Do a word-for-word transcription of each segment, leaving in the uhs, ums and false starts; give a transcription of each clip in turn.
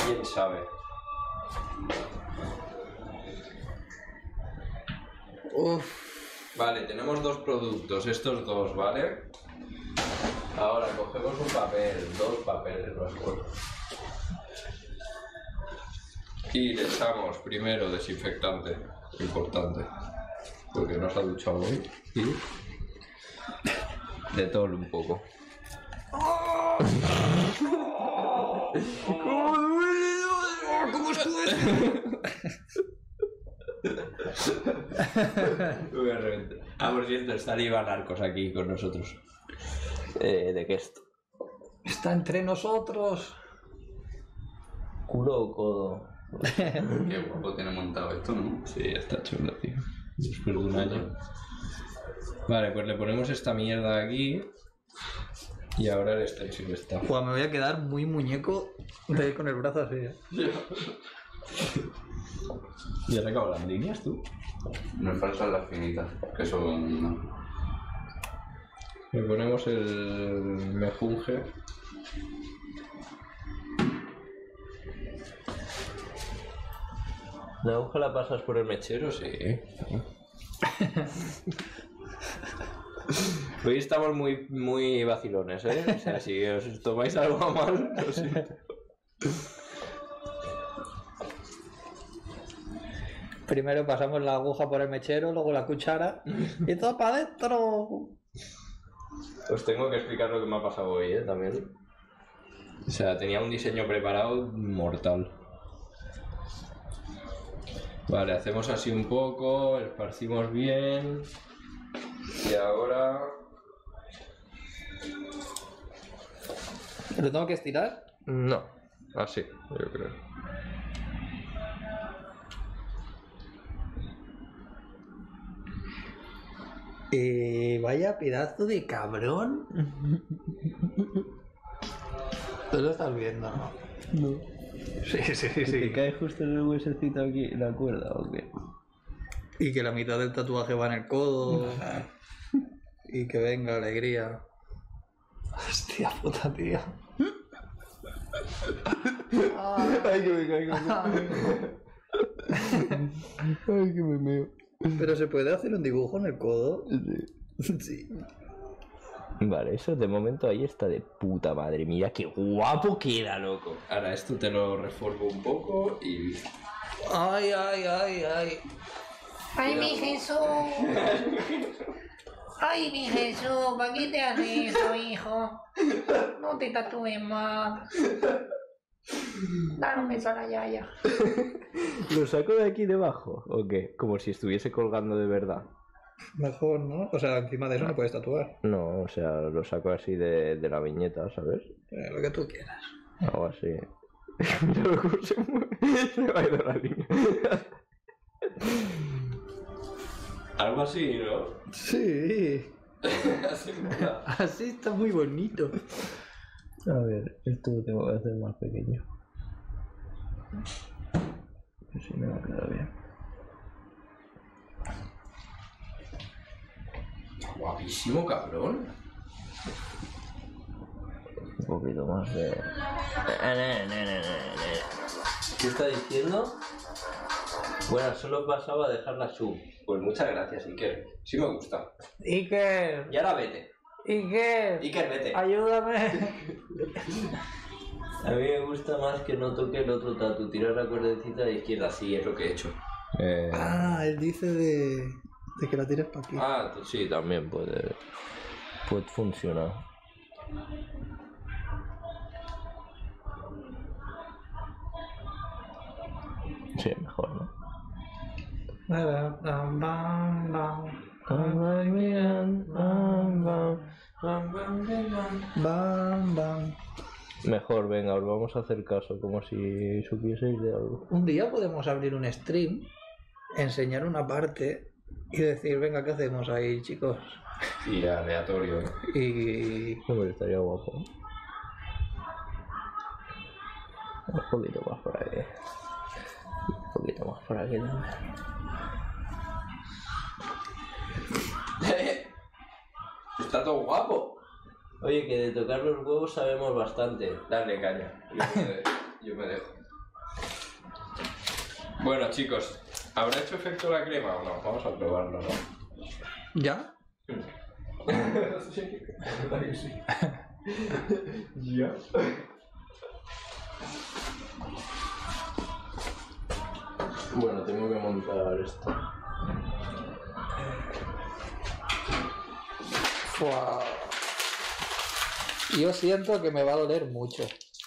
quién sabe. Uf. Vale, tenemos dos productos, estos dos, ¿vale? Ahora cogemos un papel, dos papeles más cortos. Y le echamos primero desinfectante, importante, porque no se ha duchado hoy. Y de todo un poco. ¡Cómo duele! ¡Cómo duele! Voy a reventar. Ah, por cierto, está Iván Arcos aquí con nosotros. Eh, ¿De qué esto? Está entre nosotros. ¿Culo o codo? Qué guapo tiene montado esto, ¿no? Sí, está chulo, tío. Después de un año. Vale, pues le ponemos esta mierda aquí. Y ahora el stencil está. Pues me voy a quedar muy muñeco de ir con el brazo así. ¿eh? ¿Ya has sacado las líneas tú? Me faltan las finitas, que son... No. Le ponemos el mejunje. ¿La aguja la pasas por el mechero? Sí. Hoy estamos muy, muy vacilones, ¿eh? O sea, si os tomáis algo a mal, lo siento. Primero pasamos la aguja por el mechero, luego la cuchara y todo para adentro. Os tengo que explicar lo que me ha pasado hoy, ¿eh? También. O sea, tenía un diseño preparado mortal. Vale, hacemos así un poco, esparcimos bien. Y ahora... ¿Lo tengo que estirar? No, así, yo creo. Eh, vaya pedazo de cabrón. Tú lo estás viendo, ¿no? No. Sí, sí, sí, sí. ¿Te cae justo en el huesecito aquí la cuerda o qué? Y que la mitad del tatuaje va en el codo. Y que venga alegría. Hostia puta, tío. Ay, que me caigo. Ay, que me meo. Pero se puede hacer un dibujo en el codo. Sí. Sí. Vale, eso de momento ahí está de puta madre. Mira qué guapo queda, loco. Ahora esto te lo reformo un poco y... Ay, ay, ay, ay. Ay, mi Jesús. Ay, mi Jesús, ¿para qué te haces eso, hijo? No te tatúes más. Dale un beso a la yaya. ¿Lo saco de aquí debajo o qué? Como si estuviese colgando de verdad. Mejor, ¿no? O sea, encima de eso no puedes tatuar. No, o sea, lo saco así de, de la viñeta, ¿sabes? Eh, lo que tú quieras. Algo así. Mira cómo se mueve. Se va a ir la línea. Algo así, ¿no? Sí. Así mola. Así está muy bonito. A ver, esto lo tengo que hacer más pequeño. Que si no me queda bien. Guapísimo, cabrón. Un poquito más de... ¿Qué está diciendo? Bueno, solo pasaba a dejar la sub. Pues muchas gracias, Iker. Sí me gusta. Iker, Y ahora vete. Iker, Iker, vete. ayúdame. A mí me gusta más que no toque el otro tatu. Tirar la cuerdecita de izquierda. Sí, es lo que he hecho. Eh... Ah, él dice de, de que la tires para aquí. Ah, sí, también puede, puede funcionar. Sí, mejor, ¿no? Bam, bam, bam, bam. Bam, bam. Mejor, venga, os vamos a hacer caso, como si supieseis de algo. Un día podemos abrir un stream, enseñar una parte y decir, venga, ¿qué hacemos ahí, chicos? Y aleatorio, ¿eh? Y... Hombre, estaría guapo. Un poquito más por aquí. Un poquito más por aquí también. Está todo guapo. Oye, que de tocar los huevos sabemos bastante. Dale caña. Yo me, yo me dejo. Bueno, chicos, ¿habrá hecho efecto la crema o no? Vamos a probarlo, ¿no? ¿Ya? Sí, verdad que sí. Ya. Bueno, tengo que montar esto. Fua. Yo siento que me va a doler mucho.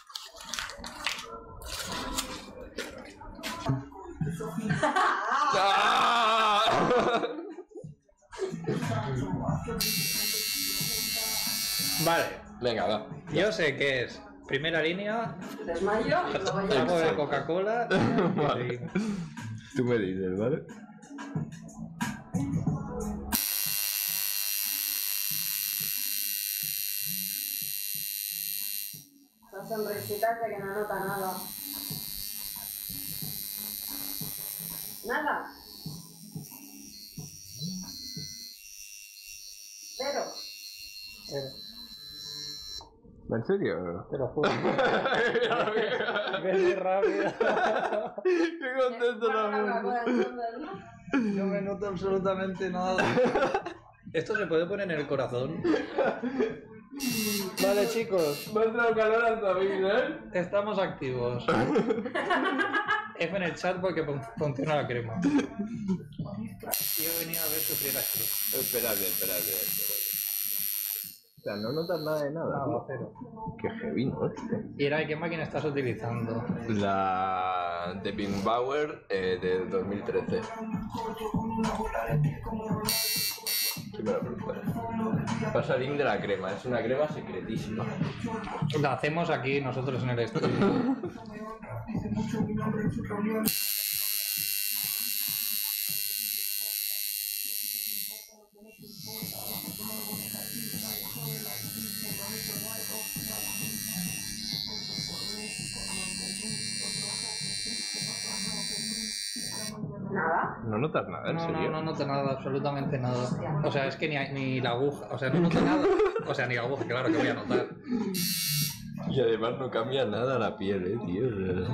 Vale, Venga, va. yo sé qué es. Primera línea, Desmayo y luego ya. algo de Coca-Cola. Vale. Tú me dices, ¿vale? Las sonrisitas de que no nota nada. Nada. Cero. ¿En serio? Te lo juro. Qué rápido. Qué contento la Coca-Cola verdad. al fondo del mar. No me nota absolutamente nada. ¿Esto se puede poner en el corazón? Vale, chicos, Me ha entrado calor al David, ¿eh? estamos activos. F en el chat porque fun- funciona la crema. Yo venía a ver sufrir aquí. Espérate, espérate, espérate. O sea, no notas nada de nada. Nada, cero. Qué heavy, ¿no? ¿Y era qué máquina estás utilizando? La de Pink Bauer eh, del dos mil trece. ¿Quién me lo pregunta? Pasa el link de la crema, es una crema secretísima. La hacemos aquí nosotros en el estudio. Nada. ¿No notas nada, en No, serio? no, no noto nada, absolutamente nada. O sea, es que ni, ni la aguja, o sea, no noto nada. O sea, ni la aguja, claro que voy a notar. Y además no cambia nada la piel, eh, tío.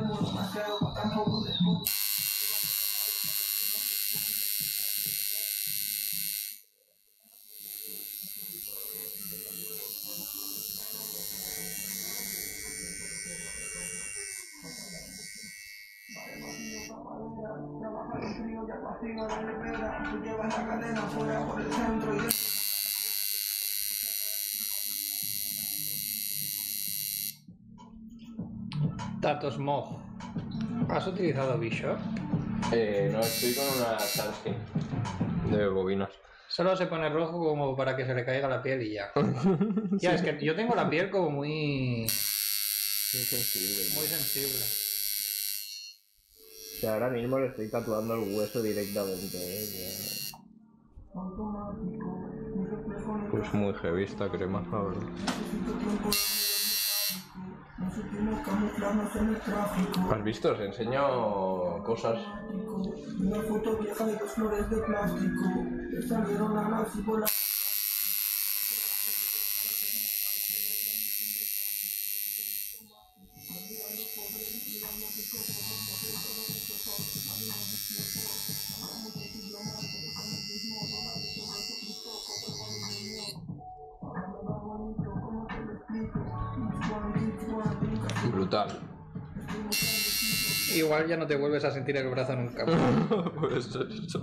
Tatos Mog. ¿Has utilizado Bishop? Eh, no, estoy con una Sunskin de bobinas. Solo se pone rojo como para que se le caiga la piel y ya. Ya, es que yo tengo la piel como muy... Muy sensible. muy sensible. O sea, ahora mismo le estoy tatuando el hueso directamente, eh. Pues muy heavy esta crema, la verdad. ¿Has visto? Os enseño cosas. Una foto vieja de dos flores de plástico. Le salieron alas y volaron. Brutal. Igual ya no te vuelves a sentir el brazo nunca. Puede ser eso.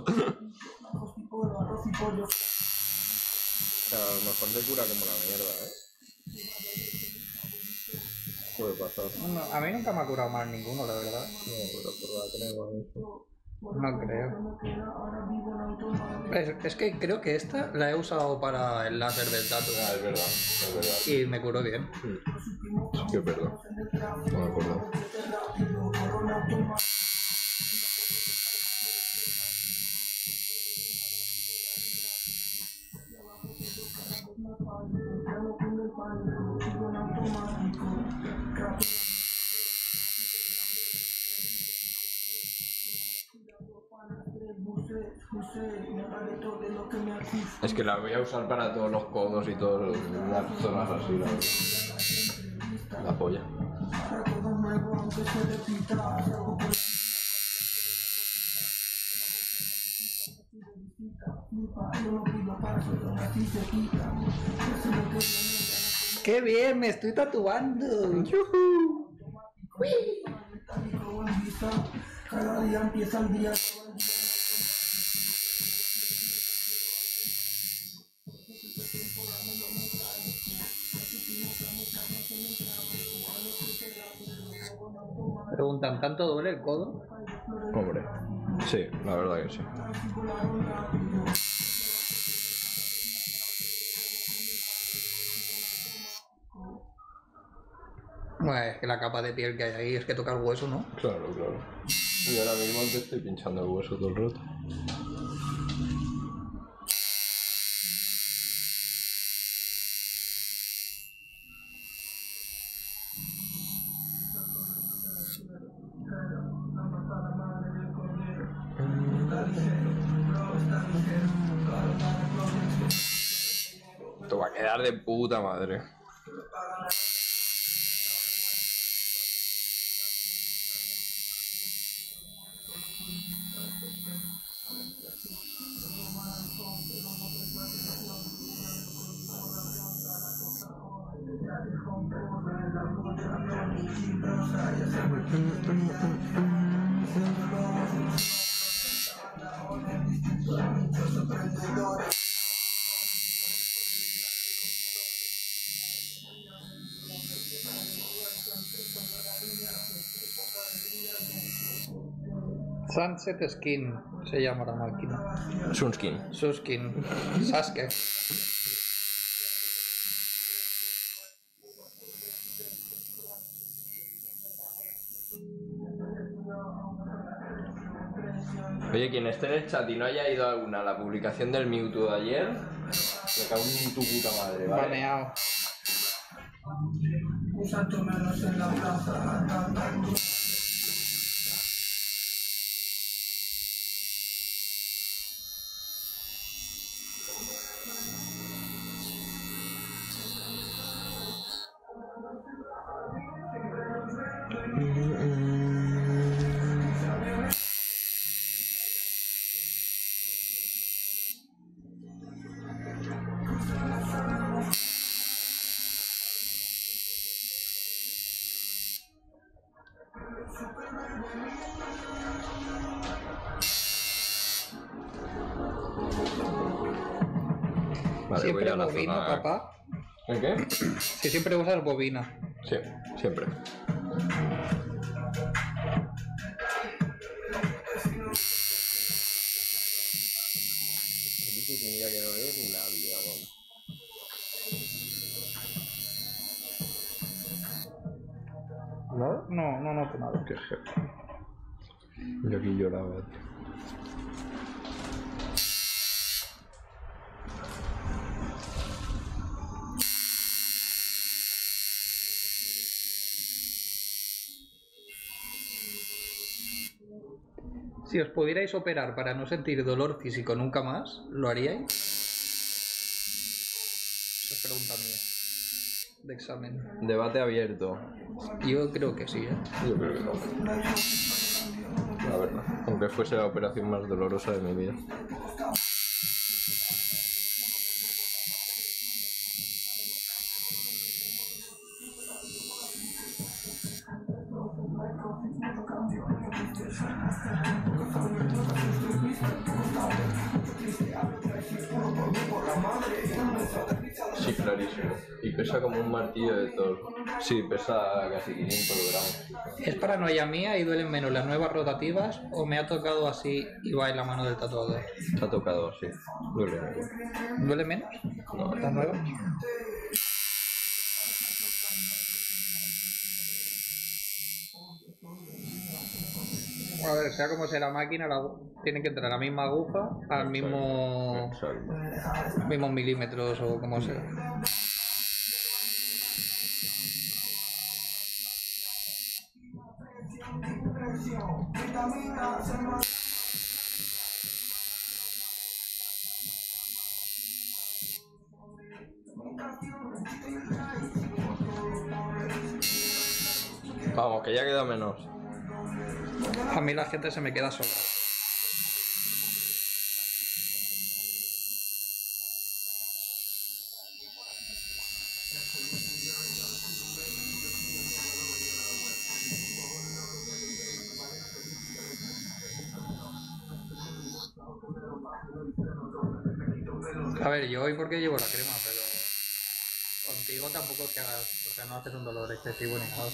O sea, a lo mejor te cura como la mierda, ¿eh? Puede pasar. No, a mí nunca me ha curado mal ninguno, la verdad. No, pero por la crema eso. No creo. Es, es que creo que esta la he usado para el láser del tatu. Ah, es verdad, es verdad. Y me curó bien. Sí, es verdad. No me acuerdo. Es que la voy a usar para todos los codos y todas las zonas así, la verdad. La polla. ¡Qué bien! ¡Me estoy tatuando! ¡Yuhu! Cada día empieza el día. Preguntan, ¿tanto duele el codo? Hombre, sí, la verdad que sí. Bueno, es que la capa de piel que hay ahí es que toca el hueso, ¿no? Claro, claro. Y ahora mismo te estoy pinchando el hueso todo el rato. Esto va a quedar de puta madre. Sunset Skin se llama la máquina. Sunskin. Suskin. Sasuke. Oye, quien esté en el chat y no haya ido alguna a la publicación del Mewtwo de ayer, me cago en tu puta madre, ¿vale? Baneado. Un santo menos en la plaza. Vale, Siempre voy a la bobina, zona. papá. ¿El qué? Si siempre usas bobina. Sí, siempre. Tendría que no es una vida, vamos. ¿Nada? No, no noto nada. Qué jefe. Yo aquí lloraba, tío. Si os pudierais operar para no sentir dolor físico nunca más, ¿lo haríais? Esa es pregunta mía. De examen. Debate abierto. Yo creo que sí, ¿eh? Yo creo que no. La verdad. Aunque fuese la operación más dolorosa de mi vida. Sí, clarísimo. Y pesa como un martillo de Thor. Sí, pesa casi quinientos gramos. ¿Es paranoia mía y duelen menos las nuevas rotativas o me ha tocado así y va en la mano del tatuador? Te ha tocado así. Duele menos. ¿Duele menos? No, ¿Las nuevas? A ver, sea como sea la máquina, la, tiene que entrar la misma aguja al mismo Exacto. mismos milímetros o como sea. Vamos, que ya queda menos. A mí la gente se me queda sola. A ver, yo hoy porque llevo la crema, pero contigo tampoco es que hagas, o sea, no haces un dolor excesivo ni nada.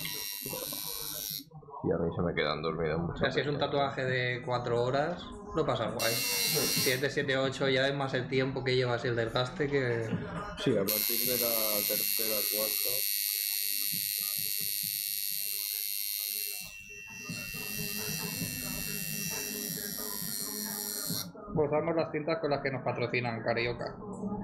Y a mí se me quedan dormidos O mucho. sea, si es un tatuaje de cuatro horas, lo pasas guay. Si es de siete ocho ya es más el tiempo que llevas y el desgaste que... Sí, a partir de la tercera, cuarta... Pues usamos las cintas con las que nos patrocinan Carioca.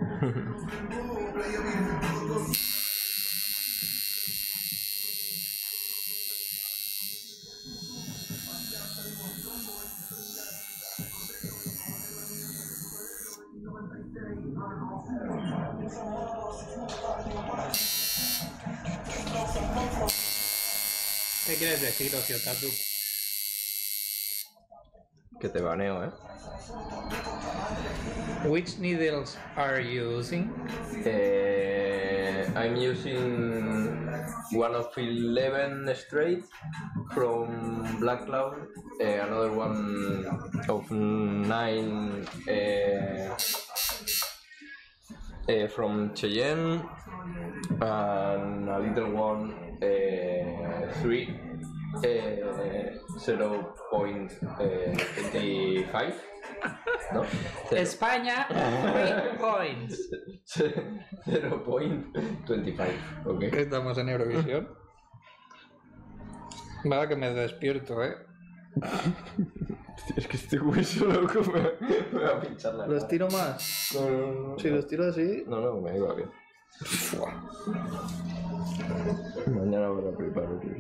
¿Qué quieres decir, Ocio Tatu? Que te baneo, ¿eh? Which needles are you using? Uh, I'm using one of eleven straight from Black Cloud, uh, another one of nine uh, uh, from Cheyenne, and a little one uh, three uh, zero point twenty-five. ¿No? España, three points. cero point veinticinco, ok. Estamos en Eurovisión. Vaya que me despierto, ¿eh? Es que este hueso loco me, me va a pinchar la ¿Los cara. tiro más? No, no, no. Si los tiro así... No, no, me iba bien. Mañana voy a preparar otro.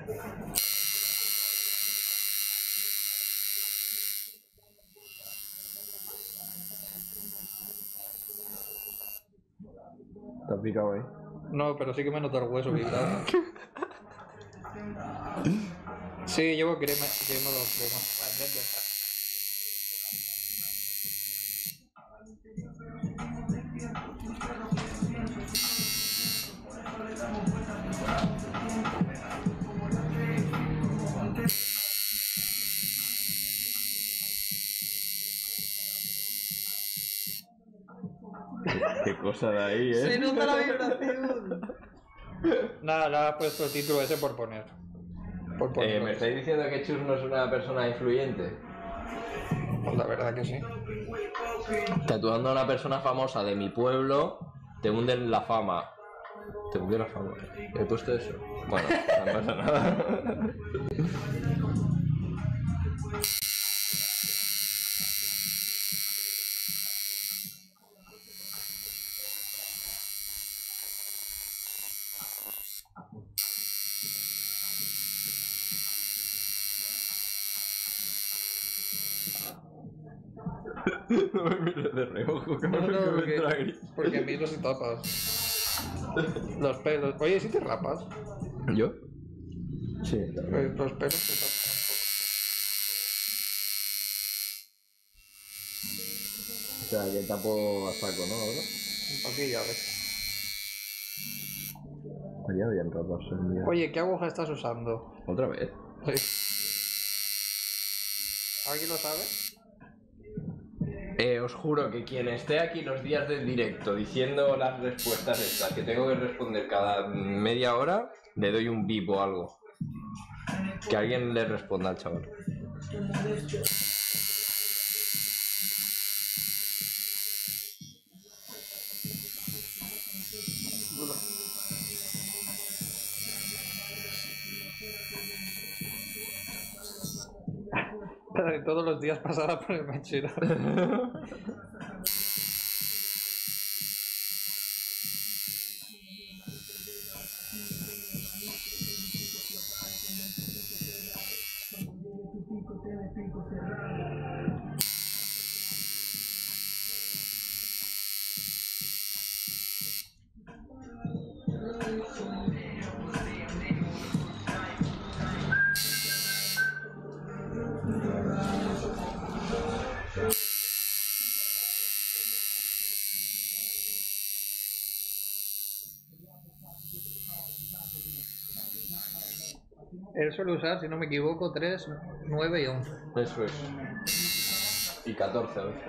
¿Te has picado ahí? No, pero sí que me nota el hueso picado. Sí, llevo crema, llevo crema. Qué cosa de ahí, ¿eh? Se nota la vibración. Nada, le has puesto el título ese por poner. Por Eh, ponerlo. ¿Me estáis diciendo que Chus no es una persona influyente? Pues la verdad que sí. Tatuando a una persona famosa de mi pueblo, te hunden la fama. Te hundió la fama. ¿He puesto eso? Bueno, no pasa nada. No me mires de reojo, que No, me, no, que me porque, entra gris. porque a mí los tapas. Los pelos. Oye, ¿sí te rapas? ¿Yo? Sí, Pues los pelos te tapan O sea, que tapo a saco, ¿no? Ahora. un poquillo a veces. Estaría bien raparse un día. Oye, ¿qué aguja estás usando? ¿Otra vez? Sí. ¿Alguien lo sabe? Eh, os juro que quien esté aquí los días del directo diciendo las respuestas estas que tengo que responder cada media hora, le doy un bip o algo. Que alguien le responda al chaval. Todos los días pasará por el mechero. Él suele usar, si no me equivoco, tres, nueve y once. Eso es. Y catorce a veces.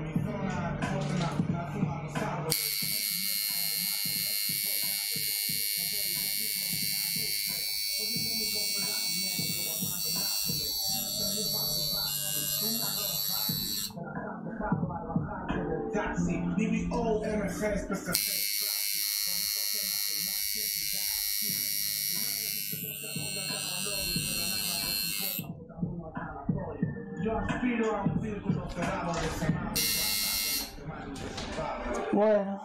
Yo aspiro a un círculo cerrado de semáforos. Bueno.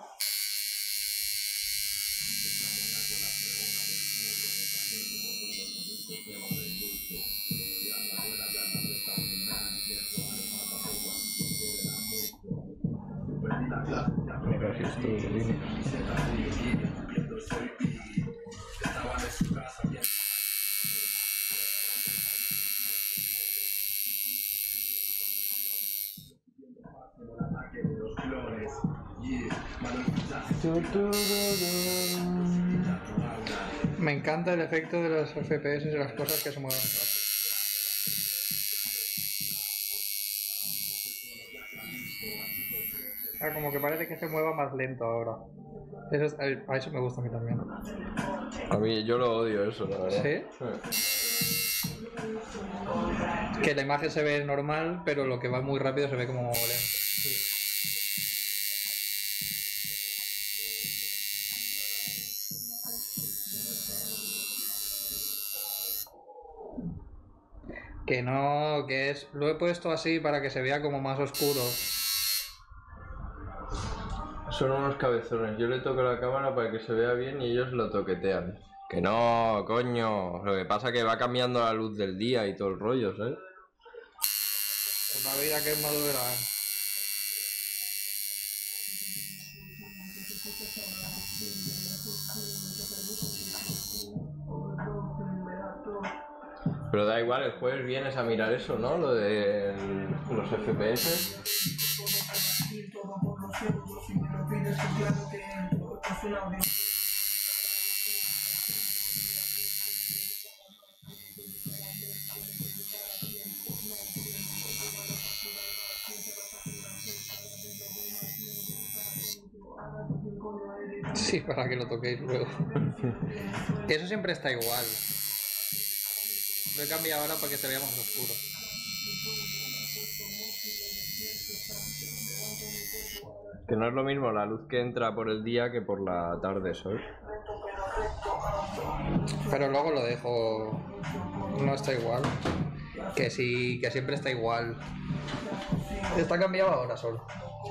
Mira si esto de línea. Me encanta el efecto de los F P S y las cosas que se mueven rápido. Ah, como que parece que se mueva más lento ahora. Eso es- a eso me gusta a mí también. A mí, yo lo odio eso, la verdad. ¿Sí? Sí. Que la imagen se ve normal, pero lo que va muy rápido se ve como lento. Que no, que es... Lo he puesto así para que se vea como más oscuro. Son unos cabezones. Yo le toco la cámara para que se vea bien y ellos lo toquetean. Que no, coño. Lo que pasa es que va cambiando la luz del día y todo el rollo, ¿sabes? Una vida que es madura. Pero da igual, el jueves vienes a mirar eso, ¿no? Lo de los F P S. Todo por los euros, si me lo pides, pues claro que entro. Esto es un audio. Sí, para que lo toquéis luego. Que eso siempre está igual. Lo he cambiado ahora para que se vea más oscuro. Que no es lo mismo la luz que entra por el día que por la tarde, ¿sabes? Pero luego lo dejo... No está igual. Que sí, que siempre está igual. Está cambiado ahora solo.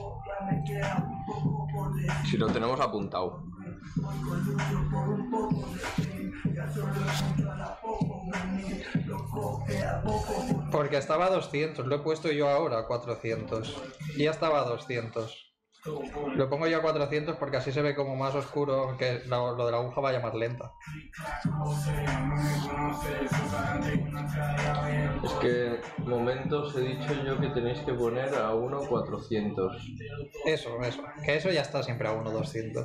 Si lo tenemos apuntado. Porque estaba a doscientos, lo he puesto yo ahora a cuatrocientos. Y ya estaba a doscientos. Lo pongo yo a cuatrocientos porque así se ve como más oscuro, aunque lo, lo de la aguja vaya más lenta. Es que momentos he dicho yo que tenéis que poner a uno cuatrocientos. Eso, eso. Que eso ya está siempre a uno doscientos.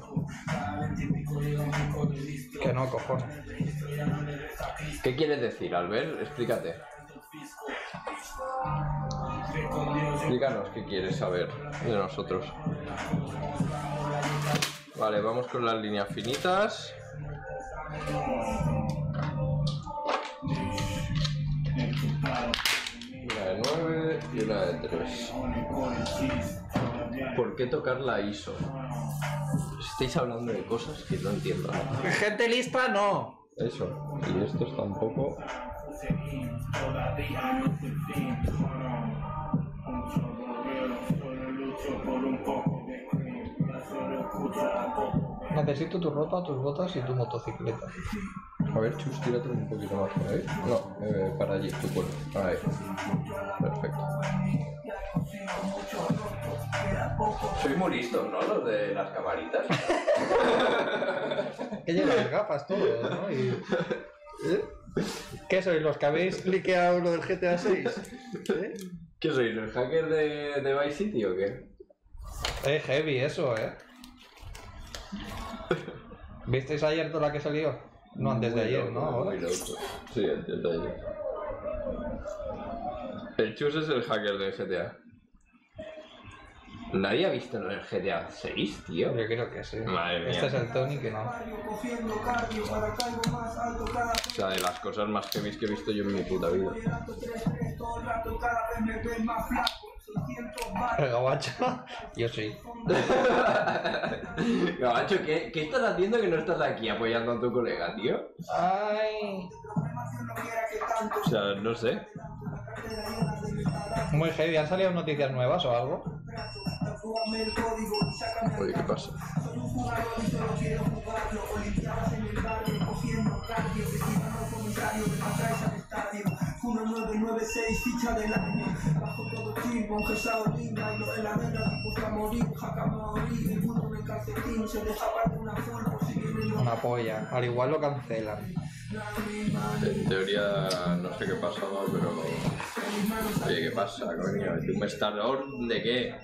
Que no, cojones. ¿Qué quieres decir, Albert? Explícate. Explícanos qué quieres saber de nosotros. Vale, vamos con las líneas finitas. Una de nueve y una de tres. ¿Por qué tocar la I S O? Estáis hablando de cosas que no entiendo. Gente lista, no. Eso, y estos tampoco. Necesito tu ropa, tus botas y tu motocicleta. A ver, Chus, tírate un poquito más por ahí. No, eh, para allí, tu cuerpo. Ahí. Perfecto. Sois muy listos, ¿no? Los de las camaritas. Que llevan gafas todos, ¿no? Y... ¿Eh? ¿Qué sois? ¿Los que habéis liqueado lo del G T A seis? ¿Eh? ¿Qué sois? ¿El hacker de, de Vice City o qué? Es heavy eso, ¿eh? ¿Visteis ayer toda la que salió? No, antes de Muy ayer, loco, ¿no? Ahora. Muy loco. Sí, antes de ayer. El Chus es el hacker de G T A. Nadie ha visto el G T A seis, tío. Yo creo que sí. Madre mía. Este es el Tony que no. O sea, de las cosas más heavy que he visto yo en mi puta vida. El gabacho. Yo sí. Gabacho, ¿qué, ¿qué estás haciendo que no estás aquí apoyando a tu colega, tío? Ay. O sea, no sé. Muy heavy. ¿Han salido noticias nuevas o algo? Oye, ¿qué pasa? Una polla. Al igual lo cancelan. En teoría no sé qué pasaba, pero... Oye, ¿qué pasa, coño? ¿Un Star-Lord de qué?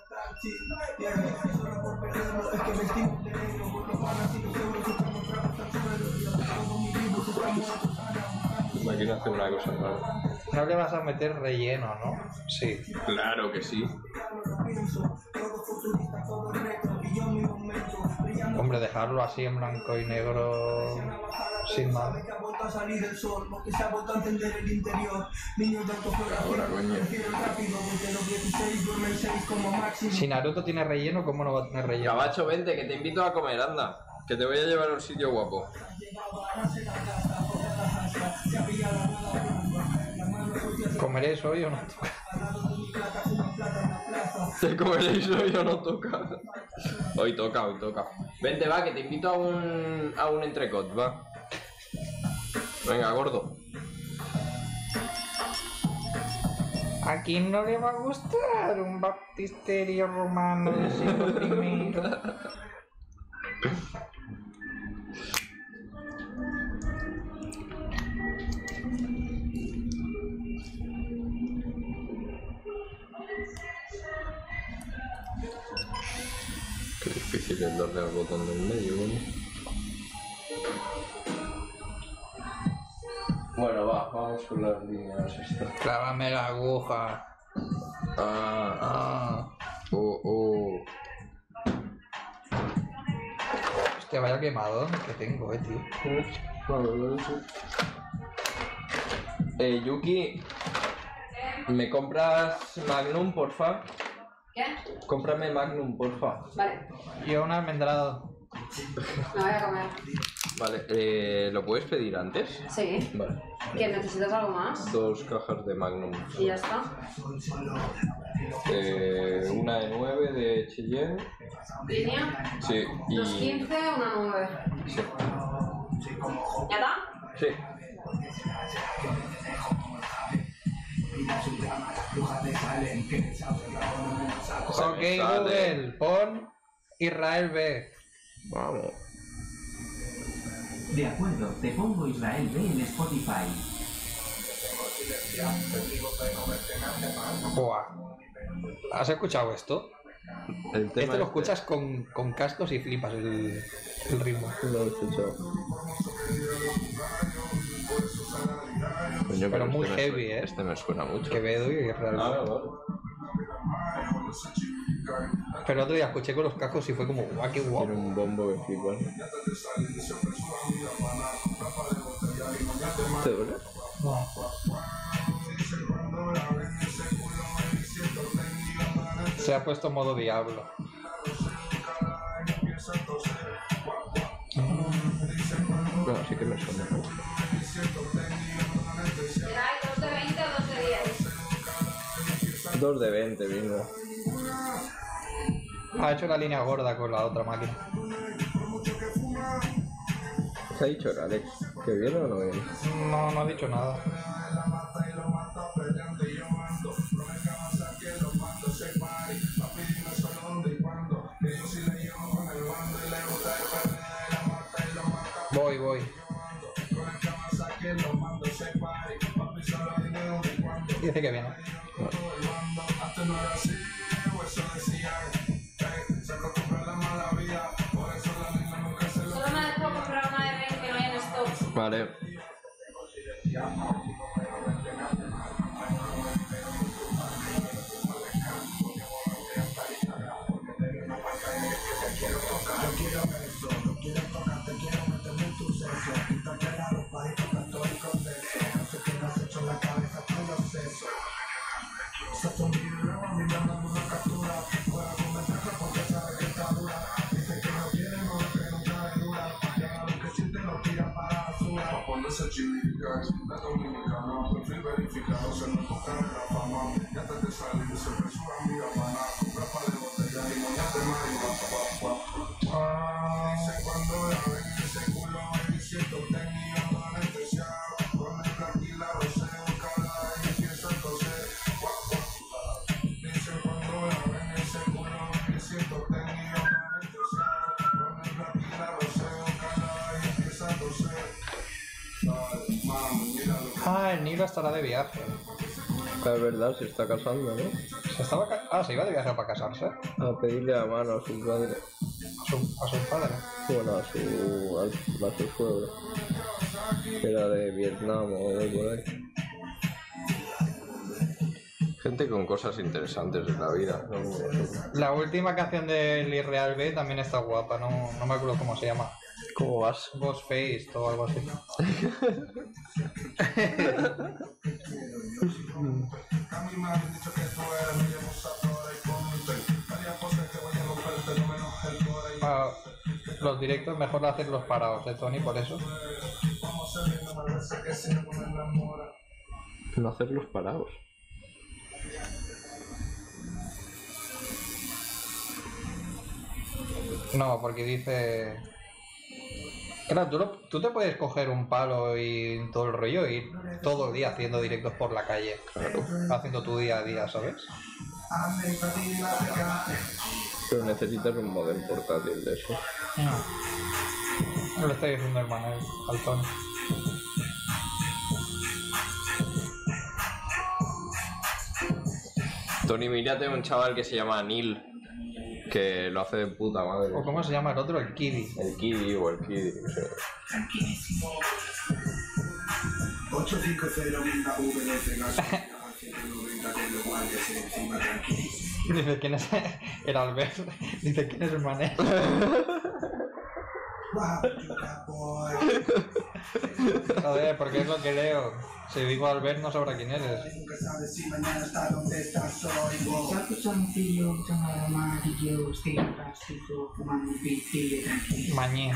Máquina hace una cosa rara. No le vas a meter relleno, ¿no? Sí. Claro que sí. Hombre, dejarlo así en blanco y negro sin más. Ahora, coño. Si Naruto tiene relleno, ¿cómo no va a tener relleno? Gabacho, vente, que te invito a comer, anda. Que te voy a llevar a un sitio guapo. ¿Comeréis hoy o no? Te comeréis hoy o no toca. Hoy toca, hoy toca. Vente, va, que te invito a un, a un entrecot, va. Venga, gordo. ¿A quién no le va a gustar un baptisterio romano del siglo primero? Qué difícil es darle al botón del medio, bueno. Bueno, va, vamos con las líneas estas. Clávame la aguja. Ah, Ah. oh, oh. Hostia, vaya quemado que tengo, eh, tío. Eh, Yuki, ¿me compras Magnum, porfa? ¿Qué? Cómprame Magnum, porfa. Vale, Yo un almendrado. me voy a comer. Vale, eh, ¿lo puedes pedir antes? Sí. Vale. ¿Que necesitas algo más? Dos cajas de Magnum. Y ya está. Eh, una de nueve de Cheyenne. ¿Línea? Sí, y... Dos quince, una nueve. Sí. ¿Ya está? Sí. Ok, Google, pon Israel B. Vamos. De acuerdo, te pongo Israel B en Spotify. Buah. ¿Has escuchado esto? El tema Este lo escuchas con, con cascos y flipas el, el ritmo. No lo he escuchado. Coño, Pero muy me heavy, suena- ¿eh? Este me suena mucho. Quevedo y Israel Ah, B. vale. Pero el otro día escuché con los cascos y fue como, guau, qué guapo. Tiene un bombo que flipa. ¿Te duele? No. Se ha puesto modo diablo. Bueno, sí que me suena. ¿Será dos de veinte o dos de diez? Dos de veinte, venga. Ha hecho una línea gorda con la otra máquina. ¿Qué ha dicho el Alex? ¿Que viene o no viene? No, no ha dicho nada. Voy, voy. Dice que viene. Solo me dejo comprar una de veinte que no hay en stock. Vale. Ah, el Nilo estará de viaje. Es verdad, se está casando, ¿no? ¿Se estaba ca- ah, se iba de viaje para casarse. A pedirle la mano a su padre. A su, a su padre. Bueno, a su, a, a su suegro. Que era de Vietnam o de por ahí. Gente con cosas interesantes en la vida, ¿no? La última canción del Irreal B también está guapa, no, no me acuerdo cómo se llama. ¿Cómo vas? Ghostface o algo así. Ah, los directos mejor hacerlos parados de Tony, por eso. No hacerlos parados. No, porque dice... Claro, tú, lo- tú te puedes coger un palo y todo el rollo y ir todo el día haciendo directos por la calle. Claro. Haciendo tu día a día, ¿sabes? Pero necesitas un modem portátil de eso. No lo está diciendo el Manuel al Tony. Tony, mírate un chaval que se llama Neil, que lo hace de puta madre. ¿O cómo se llama el otro? El Kiddy. El Kiddy o el Kiddy, no sé. ocho cinco cero Minda V D C gas ciento noventa con lo cual que se encima tranquilísimo. Dice, ¿quién es el Albert? Dice, ¿quién es el Manuel? Joder, porque es lo que leo. Si digo Albert no sabrá quién eres. Nunca sabes si mañana está donde estás hoy. Saco chamucillo, llamada amarillo, estoy en plástico, fumando un pitillo tranquilo. Mañé.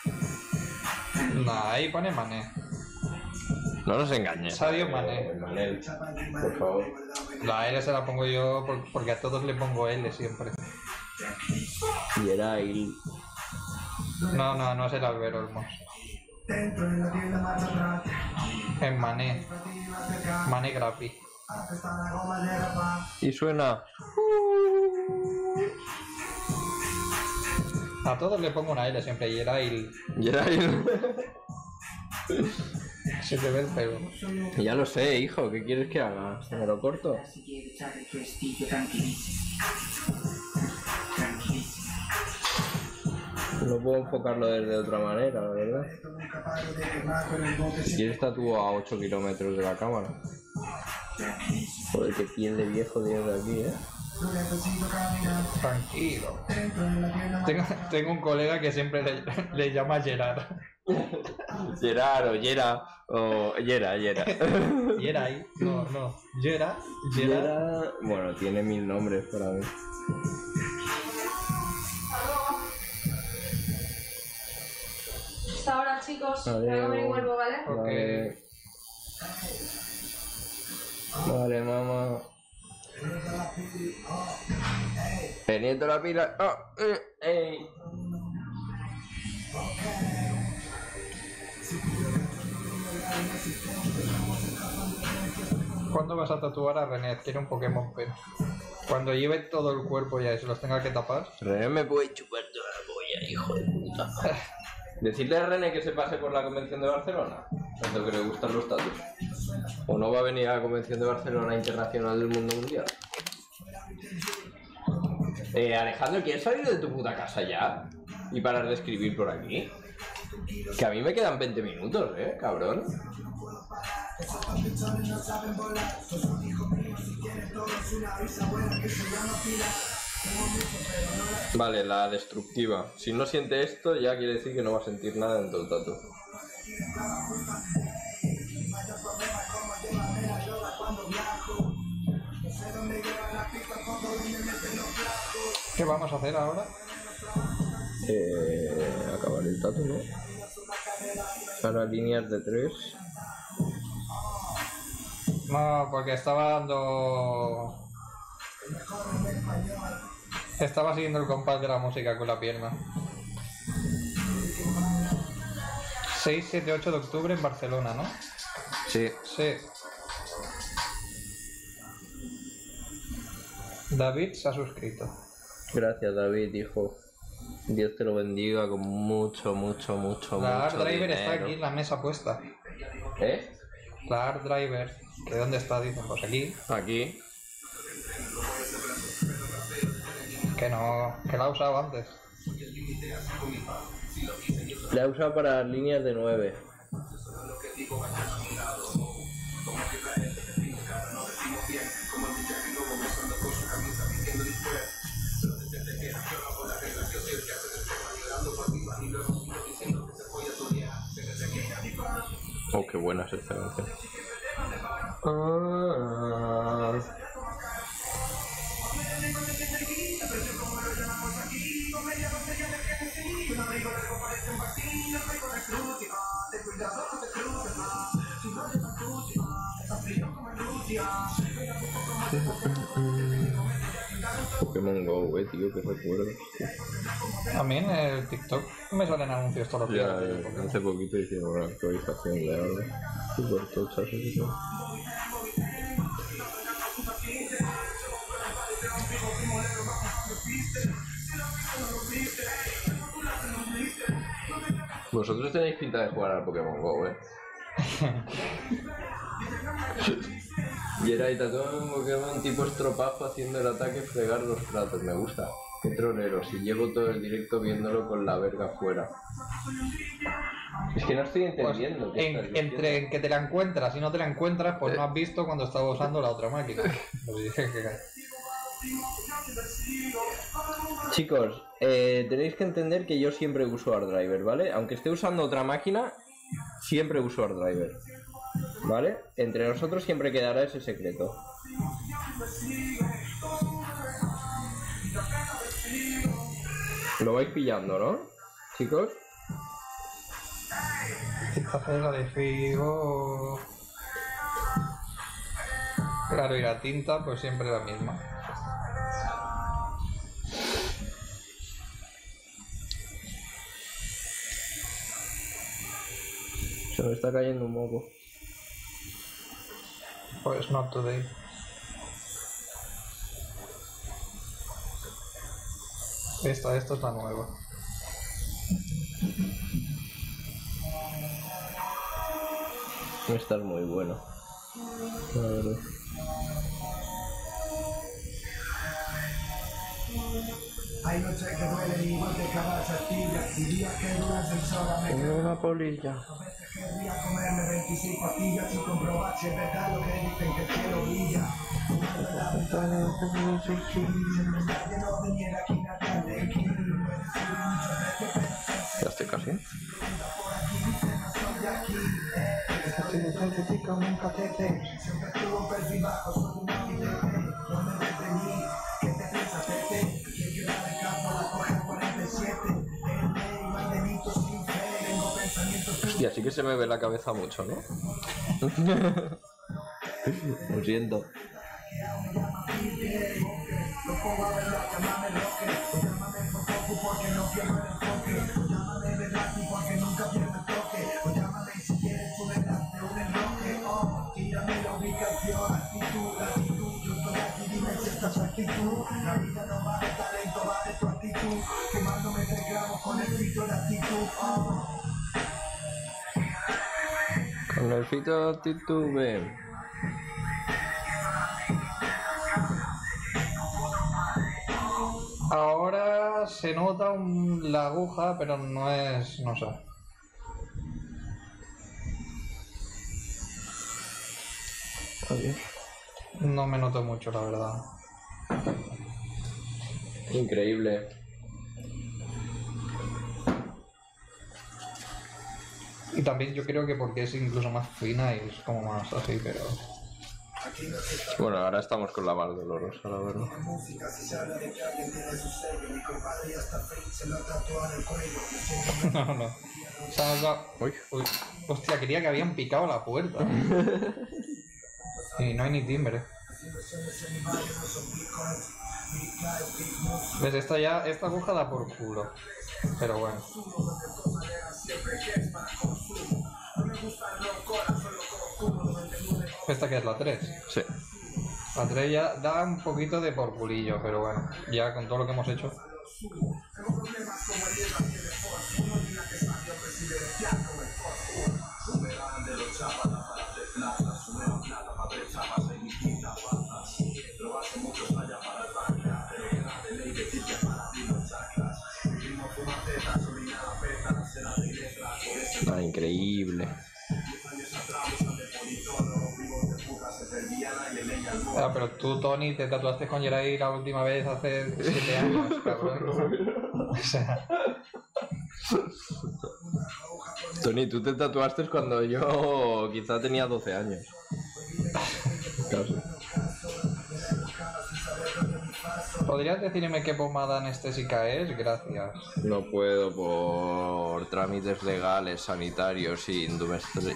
Nah, ahí pone Mané. No nos engañes. Sadio Mané. Manel, por favor. La L se la pongo yo por- porque a todos le pongo L siempre. Y era el... No, no, no es el Albert Olmos. Dentro de la tienda marcha atrás. Es Mané. Mané Grappi. Hasta la goma de rapar. Y suena... A todos le pongo una L siempre y era el... Y era el... Se te ve el pelo. Ya lo sé, hijo, ¿qué quieres que haga? ¿Me lo corto? Si quiere echar el festillo tranquilísimo. Tranquilísimo. No puedo enfocarlo desde otra manera, la verdad. Nunca paro de quemar con el bote. Si está tú a ocho kilómetros de la cámara. Joder, qué piel de viejo tienes aquí, ¿eh? No necesito caminar. Tranquilo. Dentro de la tienda Tengo, tengo un colega que siempre le, le llama Gerard. Gerard o Yera o Yera, Yera. Y era ahí. No, no. Gerard. Gerard. Yera... Bueno, tiene mil nombres para mí. Hasta ahora, chicos. Adiós. Voy a comer y vuelvo, ¿vale? Ok. Vale, vale, mamá. Teniendo la pila. Oh, eh, ey. ¿Cuándo vas a tatuar a René? Quiere un Pokémon Pen. Cuando lleve todo el cuerpo ya y se los tenga que tapar. René me puede chupar toda la polla, hijo de puta. Decirle a René que se pase por la convención de Barcelona, tanto que le gustan los tatus. O no va a venir a la convención de Barcelona internacional del mundo mundial. Eh, Alejandro, ¿quieres salir de tu puta casa ya? Y parar de escribir por aquí. Que a mí me quedan veinte minutos, eh, cabrón. Vale, la destructiva. Si no siente esto, ya quiere decir que no va a sentir nada en todo el tatu. ¿Qué vamos a hacer ahora? Eh, acabar el tatu, ¿no? Para líneas de tres. No, porque estaba dando... Estaba siguiendo el compás de la música con la pierna. seis, siete, ocho de octubre en Barcelona, ¿no? Sí. Sí. David se ha suscrito. Gracias, David, hijo. Dios te lo bendiga con mucho, mucho, mucho, La mucho Art Driver está dinero. aquí en la mesa puesta. ¿Eh? La Art Driver. ¿Que dónde está? Dicen, pues aquí. Aquí. Que no, que la ha usado antes. La he usado para líneas de nueve. Oh, qué buena es esta canción. Ah. Pokémon Go, eh, tío, que recuerdo. A mí en el TikTok me salen anuncios todos los días. Ya, ya, hace poquito hicieron una actualización de algo. Super tocha, así que... Vosotros tenéis pinta de jugar al Pokémon Go, eh. Y era todo un Pokémon tipo estropajo haciendo el ataque, fregar los platos. Me gusta. Qué tronero. Si llevo todo el directo viéndolo con la verga afuera. Es que no estoy Pues, entendiendo. qué estás en, diciendo. entre en que te la encuentras y no te la encuentras, pues no has visto cuando estaba usando la otra máquina. Pues dije que... Chicos, eh, tenéis que entender que yo siempre uso ArtDriver, ¿vale? Aunque esté usando otra máquina, siempre uso ArtDriver, ¿vale? Entre nosotros siempre quedará ese secreto. Lo vais pillando, ¿no? Chicos. Esta cera de Figo... Claro, y la tinta pues siempre la misma. Se me está cayendo un moco. Pues not today. Esta, esta es la nueva. Esta es muy bueno. La verdad. Hay noches que duelen igual que cada astilla y días que duran seis horas. Me Tengo una polilla. querría comerme veintiséis pastillas y comprobar si es verdad lo que dicen que el cielo brilla. Lleno de nieve aquí nada de aquí. Ya estoy casi. Siempre estuvo un perfil bajo, soy un amiguete. No me detení, ¿qué te piensas, Tete? Que yo la de campo la coge al cuarenta y siete. El rey, más delito sin fe. Tengo pensamientos. Hostia, sí que se me ve la cabeza mucho, ¿no? Lo siento. Lo pongo a verlo, llámame roque. Llámame por poco porque no pierdo el enfoque. Llámame versátil porque nunca pierdo el toque. O llámame si quieres tú detrás de un enroque. Oh, tírame la ubicación, actitud, actitud. Yo estoy aquí, dime si estás actitud. La vida no va de talento, va de tu actitud. Quemándome tres gramos con el filtro de actitud. Oh. Con el fito de actitud, ven. Ahora se nota un- la aguja, pero no es... no sé. Adiós. No me noto mucho, la verdad. Increíble. Y también yo creo que porque es incluso más fina y es como más así, pero... Bueno, ahora estamos con la más dolorosa, la verdad. no, no. Se nos va- Uy. Uy, hostia, quería que habían picado la puerta. Y no hay ni timbre. ¿Ves? Esta ya, esta aguja da por culo. Pero bueno. ¿Esta que es la tres? Sí. La tres ya da un poquito de por culillo, pero bueno, ya con todo lo que hemos hecho. Ah, increíble. Ah, pero tú, Tony, te tatuaste con Jerai la última vez hace siete años, cabrón. O sea, Tony, tú te tatuaste cuando yo quizá tenía doce años. Casi. ¿podrías decirme qué pomada anestésica es? Gracias. No puedo por trámites legales, sanitarios y domésticos.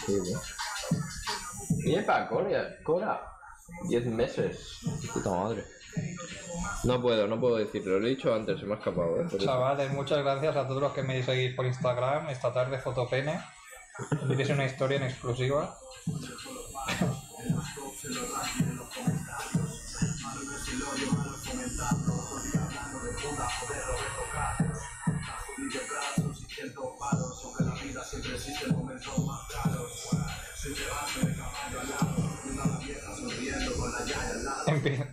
¡Yepa, Cora! ¡Cora! Diez meses. Puta madre. No puedo, no puedo decirlo. Lo he dicho antes, se me ha escapado, ¿eh? Por eso. Chavales, muchas gracias a todos los que me seguís por Instagram. Esta tarde Fotopene. Diréis una historia en exclusiva. Empie-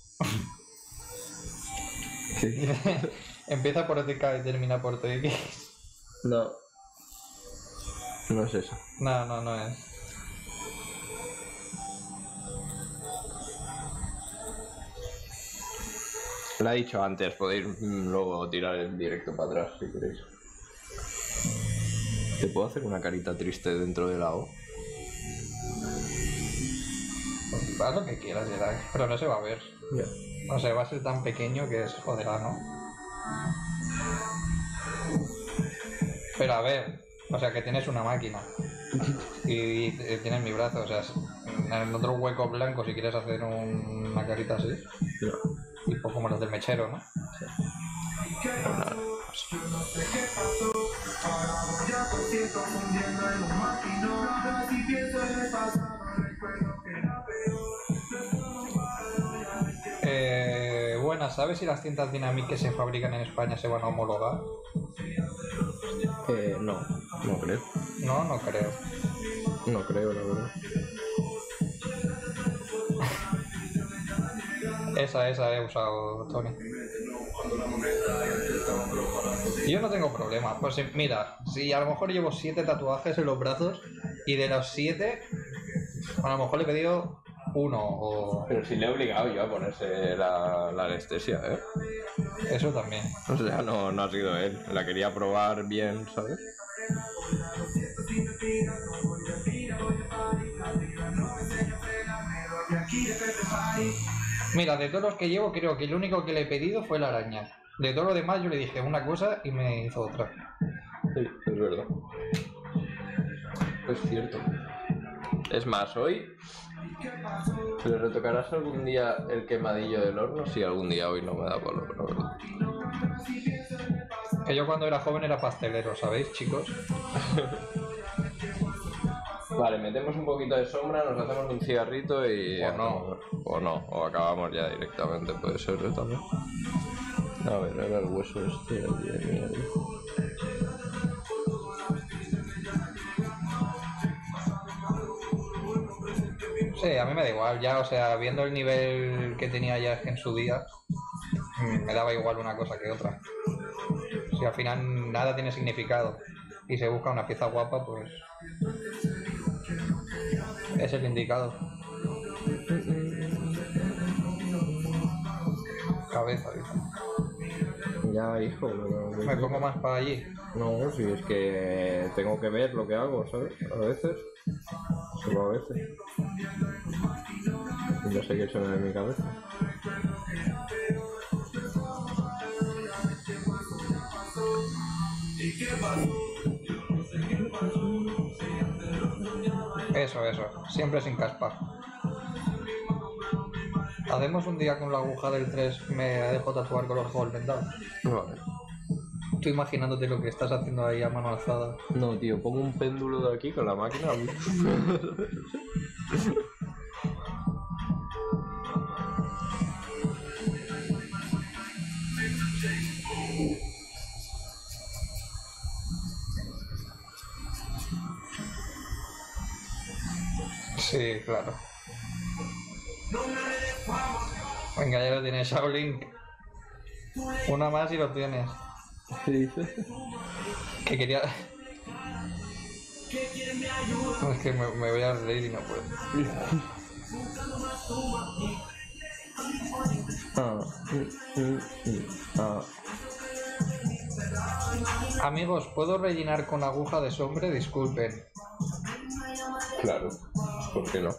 Empieza por T K y termina por T X. No. No es eso. No, no, no es. Lo he dicho antes, podéis mm, luego tirar el directo para atrás si queréis. ¿Te puedo hacer una carita triste dentro de la O? Haz lo que quieras, Jerai, pero no se va a ver. Ya. O sea, va a ser tan pequeño que es joderá, ¿no? Pero a ver, o sea, que tienes una máquina. Y, y tienes mi brazo, o sea, en otro hueco blanco si quieres hacer un- una carita así. No. Tipo como los del mechero, ¿no? Eh, buenas, ¿sabes si las cintas Dynamic que se fabrican en España se van a homologar? Eh, no, no creo. No, no creo. No creo, la verdad. Esa, esa he usado, Tony. Yo no tengo problema. Pues si- mira, si a lo mejor llevo siete tatuajes en los brazos y de los siete, a lo mejor le he pedido uno o Pero sí le he obligado yo a ponerse la, la anestesia, ¿eh? eso también. O sea, no, no ha sido él. La quería probar bien, ¿sabes? Mira, de todos los que llevo, creo que el único que le he pedido fue la araña. De todo lo demás, yo le dije una cosa y me hizo otra. Sí, es verdad. Es cierto. Es más, hoy... ¿Le retocarás algún día el quemadillo del horno? Sí, algún día. Hoy no me da valor, la verdad. Que yo cuando era joven era pastelero, ¿sabéis, chicos? Vale, metemos un poquito de sombra, nos hacemos un cigarrito y... O no. O no, o acabamos ya directamente, puede ser ¿eh? También. A ver, era el hueso este de mierda. Sí, a mí me da igual, ya, o sea, viendo el nivel que tenía ya en su día, mm, me daba igual una cosa que otra. Si al final nada tiene significado y se busca una pieza guapa, pues es el indicado. Cabeza, dice. Ya, hijo, pero... Me pongo más para allí. No, si es que tengo que ver lo que hago, ¿sabes? A veces. Solo a veces. Y ya sé que eso no es en mi cabeza. Eso, eso, siempre sin caspa. Hacemos un día con la aguja del tres, me dejo tatuar con los ojos vendados. Vale. Tú imaginándote lo que estás haciendo ahí a mano alzada. No, tío, pongo un péndulo de aquí con la máquina. Sí, claro. Venga, ya lo tienes, Shaolin. Una más y lo tienes. ¿Qué dices? Que quería... No, es que me, me voy a reír y no puedo. Ah, mm, mm, mm, ah. Amigos, ¿puedo rellenar con aguja de sombra? Disculpen. Claro, ¿por qué no?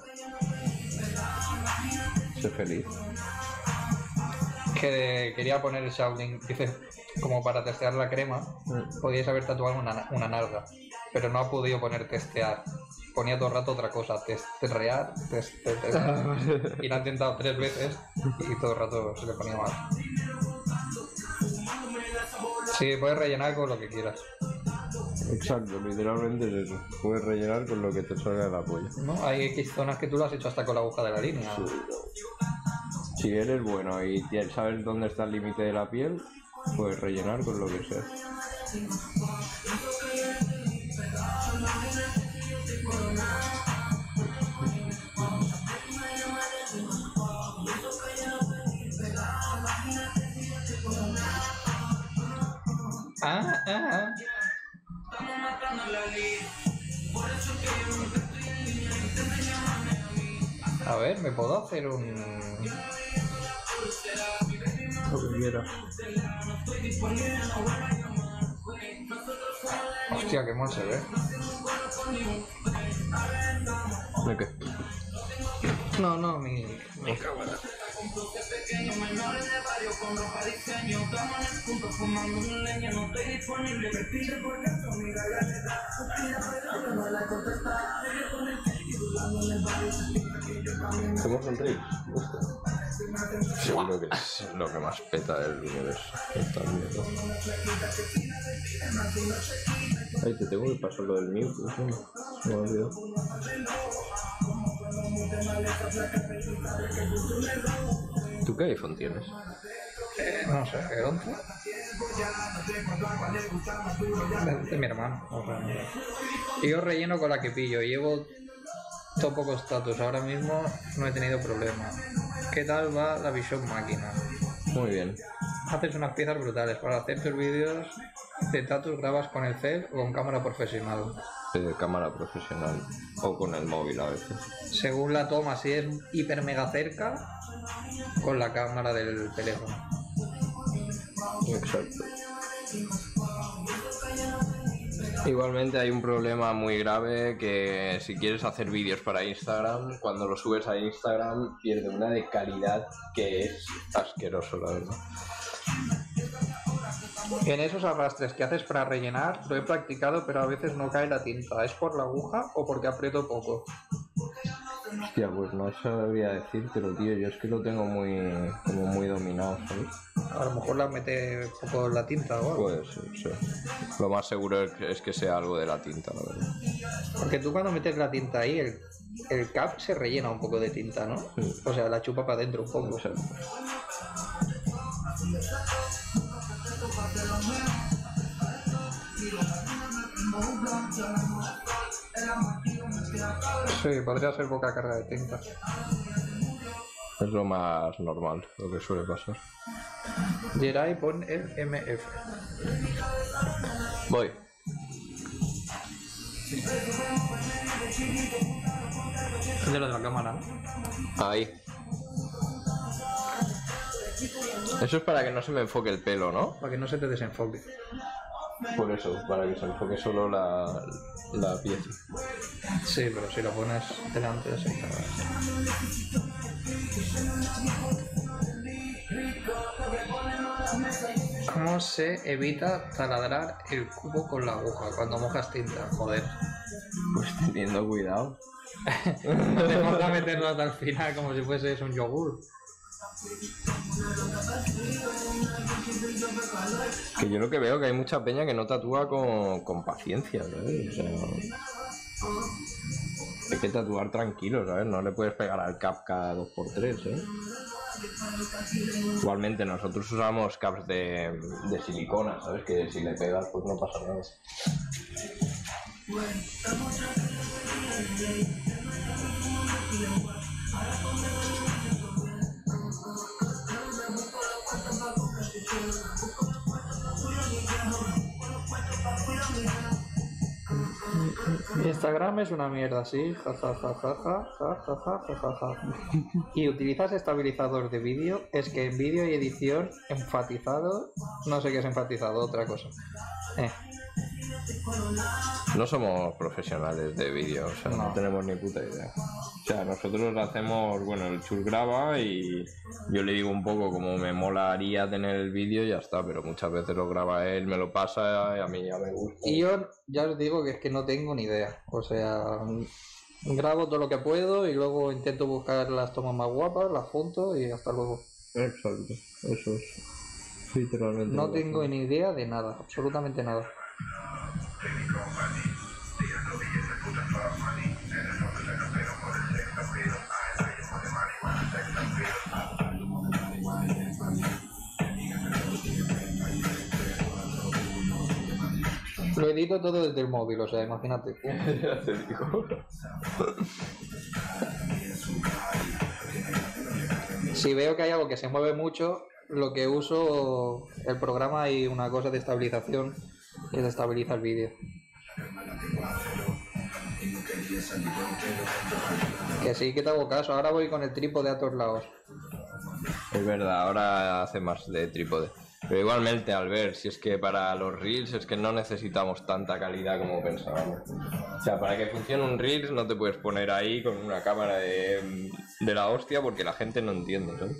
Sé feliz. Que quería poner el Shaolin, dice, como para testear la crema, Mm. podíais haber tatuado una, una nalga, pero no ha podido poner testear. Ponía todo el rato otra cosa, testear, test, test, test. Y lo ha intentado tres veces y todo el rato se le ponía mal. Sí, puedes rellenar con lo que quieras, Exacto, literalmente es eso. Puedes rellenar con lo que te salga de la polla. ¿no? Hay X zonas que tú lo has hecho hasta con la aguja de la línea. Si eres bueno y tienes- sabes dónde está el límite de la piel, puedes rellenar con lo que sea. Ah, ah, ah. A ver, ¿me puedo hacer un...? Lo que quieras. Hostia, qué mal se ve. ¿De qué? No, no, mi... mi cámara. ¿Hacemos un trick? Seguro que es lo que más peta del universo. Esta mierda. Ay, te tengo que pasar lo del mute, ¿no? Se me ha olvidado. ¿Tú qué iPhone tienes? Eh, no sé, ¿el once? De, de mi hermano. O sea, y yo relleno con la que pillo. Llevo todo poco status. Ahora mismo no he tenido problema. ¿Qué tal va la Vision Máquina? Muy bien. Haces unas piezas brutales. Para hacer tus vídeos de status grabas con el cel o con cámara profesional. De cámara profesional. O con el móvil a veces. Según la toma, si es hiper mega cerca, con la cámara del teléfono. Exacto. Igualmente hay un problema muy grave que si quieres hacer vídeos para Instagram, cuando lo subes a Instagram pierde una de calidad que es asqueroso, la verdad. En esos arrastres que haces para rellenar, lo he practicado, pero a veces no cae la tinta. ¿Es por la aguja o porque aprieto poco? Hostia, pues no sabría decírtelo, tío. Yo es que lo tengo muy como muy dominado, ¿sabes? A lo mejor la mete poco la tinta o algo. Puede ser, sí. Lo más seguro es que, es que sea algo de la tinta, la verdad. Porque tú cuando metes la tinta ahí, el, el cap se rellena un poco de tinta, ¿no? Sí. O sea, la chupa para adentro un poco. Exacto. Sí, podría ser poca carga de tinta. Es lo más normal, lo que suele pasar. Jerai, pon el M F. Voy. Es de lo de la cámara, ¿no? Ahí. Eso es para que no se me enfoque el pelo, ¿no? Para que no se te desenfoque. Por eso, para que se enfoque solo la, la pieza. Sí, pero si lo pones delante de ese ¿Cómo se evita taladrar el cubo con la aguja cuando mojas tinta? Joder. Pues teniendo cuidado. No te vas a meterlo hasta el final como si fueses un yogur. Que yo lo que veo que hay mucha peña que no tatúa con, con paciencia, ¿sabes? O sea, hay que tatuar tranquilo, ¿sabes? No le puedes pegar al cap cada dos por tres, ¿eh? Igualmente nosotros usamos caps de, de silicona, ¿sabes? Que si le pegas pues no pasa nada. Instagram es una mierda, sí, jajajaja, jajajaja. Y utilizas estabilizador de vídeo, es que en vídeo y edición enfatizado, no sé qué es enfatizado, otra cosa. Eh. No somos profesionales de vídeo, o sea, no. no tenemos ni puta idea. O sea, nosotros hacemos, bueno, el Chus graba y yo le digo un poco como me molaría tener el vídeo y ya está, pero muchas veces lo graba él, me lo pasa y a mí ya me gusta. Y yo ya os digo que es que no tengo ni idea, o sea, grabo todo lo que puedo y luego intento buscar las tomas más guapas, las junto y hasta luego. Exacto, eso es literalmente. No tengo ni idea de nada, absolutamente nada. Lo edito todo desde el móvil, o sea, imagínate. Ya te digo. Si veo que hay algo que se mueve mucho, lo que uso, el programa hay una cosa de estabilización que estabiliza el vídeo. Que sí, que te hago caso. Ahora voy con el trípode a todos lados. Es verdad, ahora hace más de trípode. Pero igualmente, al ver, si es que para los reels es que no necesitamos tanta calidad como pensábamos. O sea, para que funcione un reels no te puedes poner ahí con una cámara de, de la hostia porque la gente no entiende, ¿no?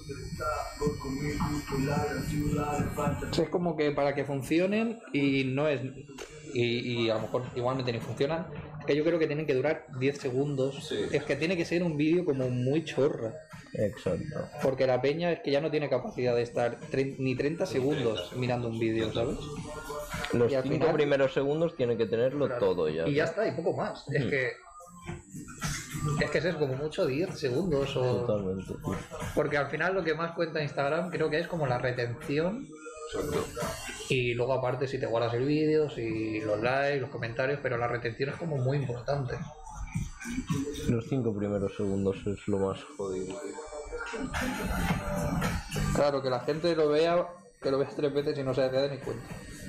Es como que para que funcionen y no es... Y, y a lo mejor igualmente ni funcionan, que yo creo que tienen que durar diez segundos. Sí. Es que tiene que ser un vídeo como muy chorra. Exacto. Porque la peña es que ya no tiene capacidad de estar ni treinta segundos mirando un vídeo, ¿sabes? Los cinco final, primeros segundos tiene que tenerlo claro, todo ya. Y ya está, y poco más. Mm. Es que... Es que es como mucho diez segundos o... Totalmente. Sí. Porque al final lo que más cuenta Instagram creo que es como la retención. Exacto. Y luego aparte si te guardas el vídeo, si los likes, los comentarios, pero la retención es como muy importante. Los cinco primeros segundos es lo más jodido. Claro, que la gente lo vea, que lo veas tres veces y no se dé ni cuenta.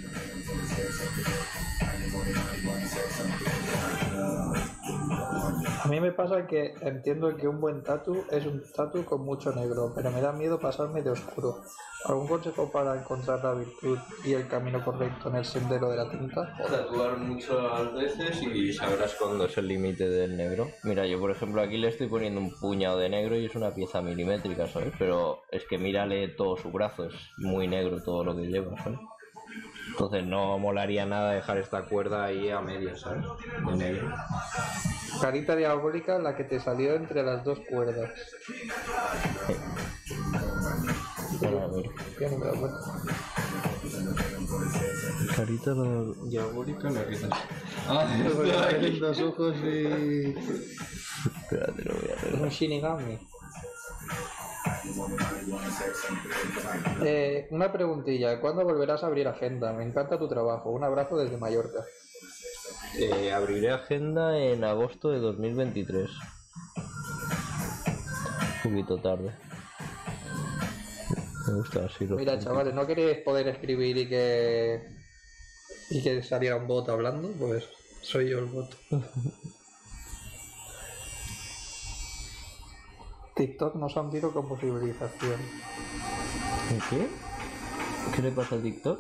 A mí me pasa que entiendo que un buen tatu es un tatu con mucho negro, pero me da miedo pasarme de oscuro. ¿Algún consejo para encontrar la virtud y el camino correcto en el sendero de la tinta? Tatuar muchas veces y sabrás cuándo es el límite del negro. Mira, yo por ejemplo aquí le estoy poniendo un puñado de negro y es una pieza milimétrica, ¿sabes? Pero es que mírale todo su brazo, es muy negro todo lo que lleva, ¿sabes? Entonces no molaría nada dejar esta cuerda ahí a medias, ¿sabes? De negro. Carita diabólica, la que te salió entre las dos cuerdas. Sí. Bueno, a ver. ¿Qué no me da cuenta? Carita diabólica, la que te... Ah, tienen dos ojos y... Espérate, lo voy a hacer. Es un Shinigami. Eh, una preguntilla, ¿cuándo volverás a abrir agenda? Me encanta tu trabajo, un abrazo desde Mallorca. Eh, abriré agenda en agosto de dos mil veintitrés. Un poquito tarde. Me gusta así. Mira, chavales, ¿no queréis poder escribir y que y que saliera un bot hablando? Pues soy yo el bot. TikTok nos ha hundido con posibilización. ¿Qué? ¿Qué le pasa a TikTok?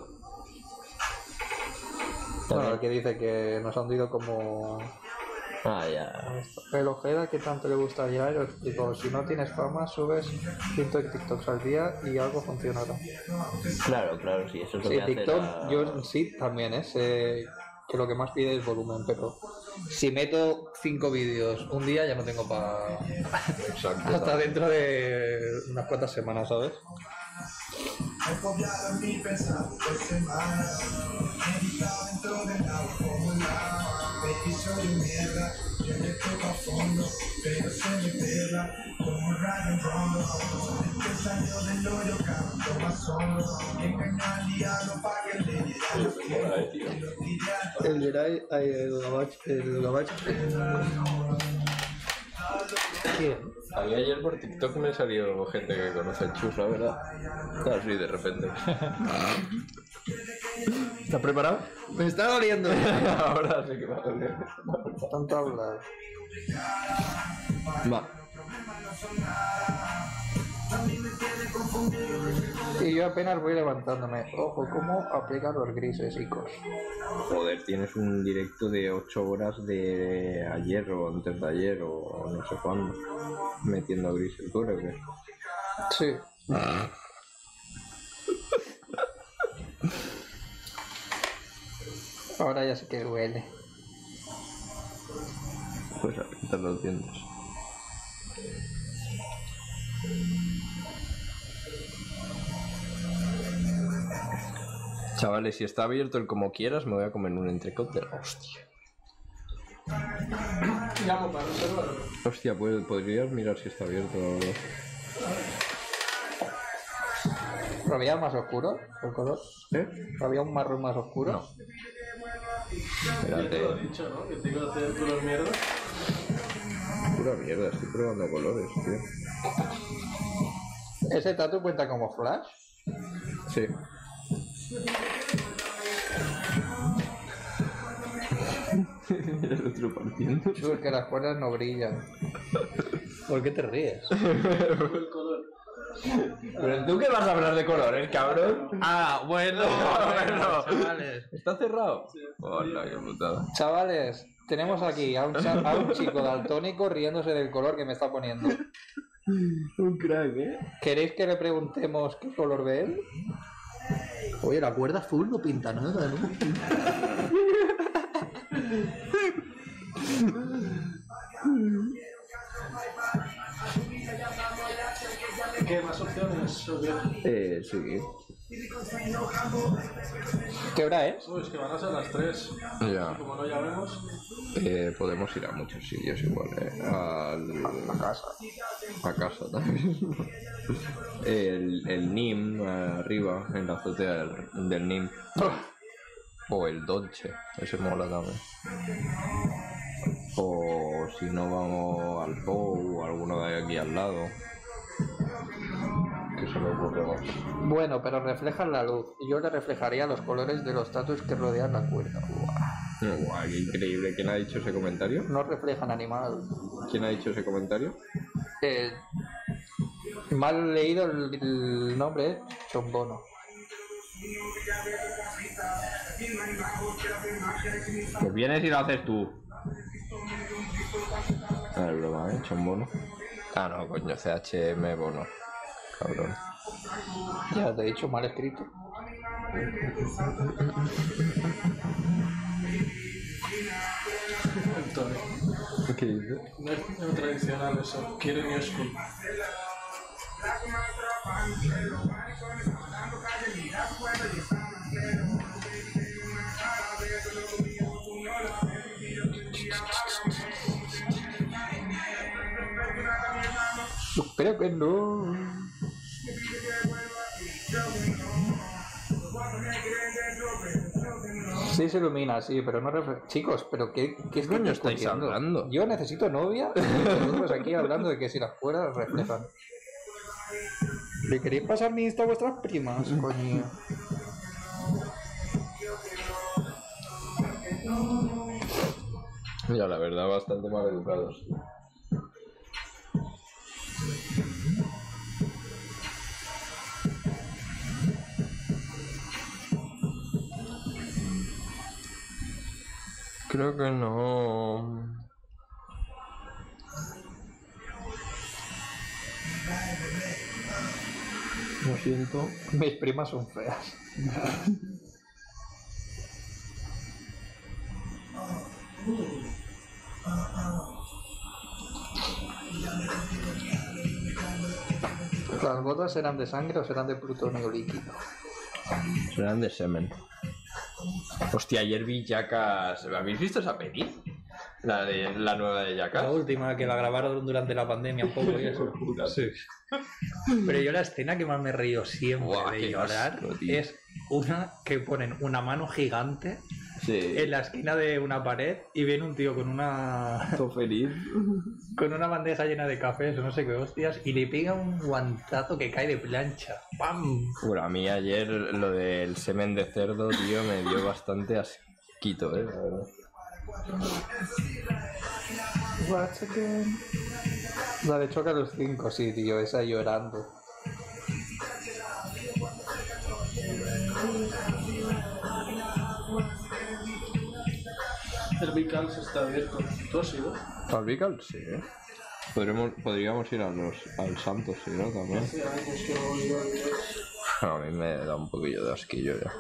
Bueno, el que dice que nos ha hundido como... Ah, ya. El Ojeda, que tanto le gusta ya, yo explico, si no tienes fama, subes ciento TikToks al día y algo funcionará. Claro, claro, sí, eso es lo sí, que TikTok, hace la... yo sí también, ¿eh? Sé que lo que más pide es volumen, pero si meto cinco vídeos un día ya no tengo para... Exacto. hasta dentro de unas cuantas semanas, ¿sabes? He copiado en mi pensado por semana, meditado dentro del agua como el agua. Baby, soy un mierda, yo le toco a fondo, pero se me pega como Ryan Rondo. El que salió del hoyo cantó más solo, y engañó al diablo pa' que le diera los pies, y lo tiré al El Jedi, el Gabach, el Gabach. ¿Quién? A mí ayer por TikTok me salió gente que conoce el Chus, la verdad. Así de repente. ¿Estás preparado? Me está doliendo. Ahora sí que va a doler. Tanto hablar. Va. Y yo apenas voy levantándome. Ojo, cómo aplican los grises, chicos. Joder, tienes un directo de ocho horas de ayer o antes de ayer o no sé cuándo. Metiendo grises, ¿tú crees? Sí. Ahora ya sé que duele. Pues a pintar los dientes. Chavales, si está abierto el como quieras, me voy a comer un entrecot de la hostia. Llamo para reservarlo. Hostia, pues, podrías mirar si está abierto o no. ¿Lo había más oscuro el color? ¿Eh? ¿Lo había un marrón más oscuro? No. Ya te lo he Espérate. dicho, ¿no? Que te iba a hacer color mierda. Pura mierda, estoy probando colores, tío. ¿Ese tatu cuenta como flash? Sí. El otro partiendo. Es que las cuerdas no brillan. ¿Por qué te ríes? El color. ¿Pero tú qué vas a hablar de colores, cabrón? Ah, bueno, bueno. chavales. ¿Está cerrado? Hola, qué putada. Chavales, tenemos aquí a un, cha- a un chico daltónico riéndose del color que me está poniendo. Un crack, ¿eh? ¿Queréis que le preguntemos qué color ve él? Oye, la cuerda azul no pinta nada, ¿no? ¿Qué más opciones? ¿O qué? Eh, sí. ¿Qué hora es? Uy, es que van a ser las tres. Ya. Como no llamemos. Eh, podemos ir a muchos sitios igual, ¿eh? Al... A casa. A casa también. El, el N I M arriba, en la azotea del, del N I M. O el Dolce, ese mola también. O si no vamos al P O U o alguno de aquí al lado. Que se me ocurre más. Bueno, pero reflejan la luz. Yo le reflejaría los colores de los tatus que rodean la cuerda. Buah. Guau, qué increíble. ¿Quién ha dicho ese comentario? No reflejan animal. ¿Quién ha dicho ese comentario? Eh, mal leído el, el nombre, ¿eh? Chombono. Pues vienes y lo haces tú. No es broma, ¿eh? Chombono. Ah, no, coño, C H M Bono. Cabrón. Ya te he dicho mal escrito. El Tony. ¿Qué dices? No es no tradicional eso. Quiere New School. Espero que no. Sí se ilumina, sí, pero no refleja. Chicos, pero ¿qué, qué coño estáis estáis discutiendo? hablando? Yo necesito novia. Nosotros aquí hablando de que si las cuerdas reflejan. ¿Le queréis pasar mi Insta a vuestras primas? Coño. Ya, la verdad, bastante mal educados. Creo que no. Lo siento. Mis primas son feas. ¿Las botas serán de sangre o serán de plutonio líquido? Serán de semen. Hostia, ayer vi Jackass. ¿Habéis visto esa peli? La de la nueva de La Jackass. última, que la grabaron durante la pandemia un poco y eso. Sí. Pero yo la escena que más me río siempre Buah, de qué llorar asco, tío. es una que ponen una mano gigante Sí. en la esquina de una pared y viene un tío con una Todo feliz. con una bandeja llena de cafés o no sé qué hostias y le pega un guantazo que cae de plancha. ¡Pam! Bueno, a mí ayer lo del semen de cerdo, tío, me dio bastante asquito, eh, la verdad. What's again? La de Choca los cinco, sí, tío, esa llorando. El Vicals está abierto. ¿Tú has ido? ¿Al Vical? Sí, eh. Podríamos, podríamos ir a los, al Santos, sí, ¿no? También. Hace años que no voy yo. A mí me da un poquillo de asquillo ya.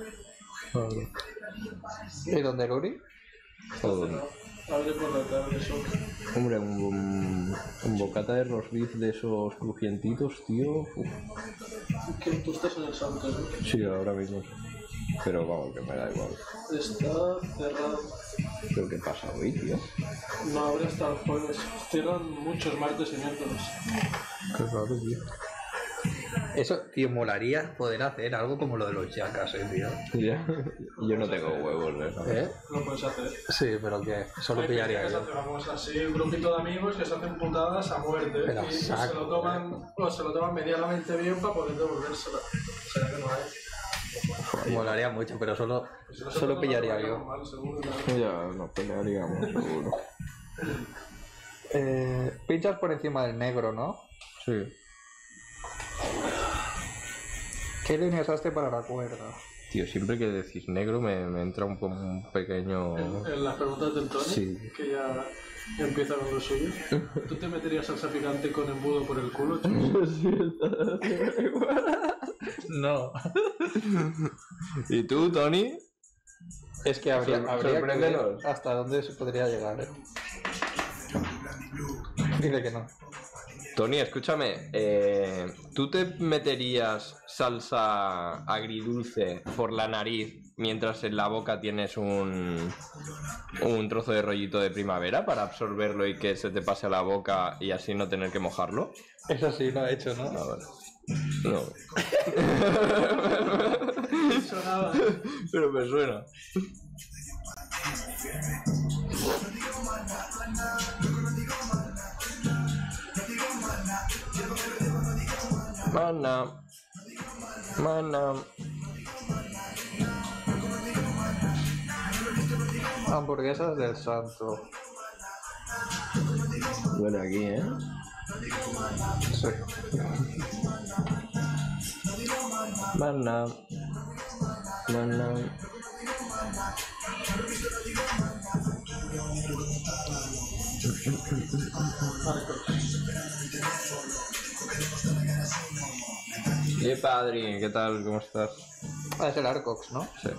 ¿Y dónde Luri? Todo. Abre por la tarde, eso. Hombre, un, un, un bocata de roast beef de esos crujientitos, tío. Uf. Que tú estás en el Santos, ¿no? Sí, ahora mismo. Pero vamos, que me da igual. Está cerrado. ¿Pero qué pasa hoy, tío? No abre hasta el jueves. Cierran muchos martes y miércoles. Qué raro, tío. Eso, tío, molaría poder hacer algo como lo de los Jackass, eh, tío. Ya. Yo no tengo huevos, ¿eh? ¿Eh? Lo puedes hacer. Sí, pero que solo Hay pillaría gente que yo. se hace una cosa así, un grupito de amigos que se hacen putadas a muerte Pero y, y se saco, lo toman, o se lo toman medianamente bien para poder devolvérsela. O sea que no hay. Molaría mucho, pero solo, Si no se solo lo pillaría toman yo. mal, seguro, ¿no? Ya nos pelearíamos, seguro. Eh, pinchas por encima del negro, ¿no? Sí. ¿Qué líneas haste para la cuerda? Tío, siempre que decís negro me, me entra un, como un pequeño... En, en las preguntas del Tony, Sí. que ya empieza con lo suyo. ¿Tú te meterías salsa picante con embudo por el culo, chicos? No. ¿Y tú, Tony? Es que habría, Sor- habría que ver sorpréndenos. hasta dónde se podría llegar, ¿eh? Dile que no. Tony, escúchame. Eh, ¿Tú te meterías salsa agridulce por la nariz mientras en la boca tienes un, un trozo de rollito de primavera para absorberlo y que se te pase a la boca y así no tener que mojarlo? Eso sí lo ha hecho, ¿no? No, vale. No. Sonaba. Pero me suena. Mana. Mana. Hamburguesas del santo. Huele aquí, ¿eh? Sí. Mana. Mana. Y padre, ¿qué tal? ¿Cómo estás? Ah, es el Arcox, ¿no? Sí.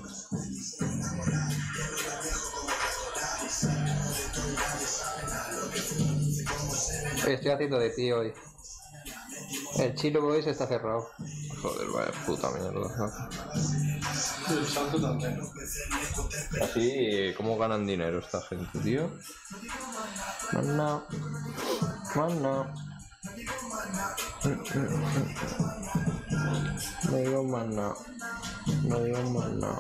Estoy haciendo de ti hoy. El Chilo Boys está cerrado. Joder, vaya puta mierda. Sí, el santo también. Así, ¿cómo ganan dinero esta gente, tío? Mana. Mana. No digo mana. No digo mana.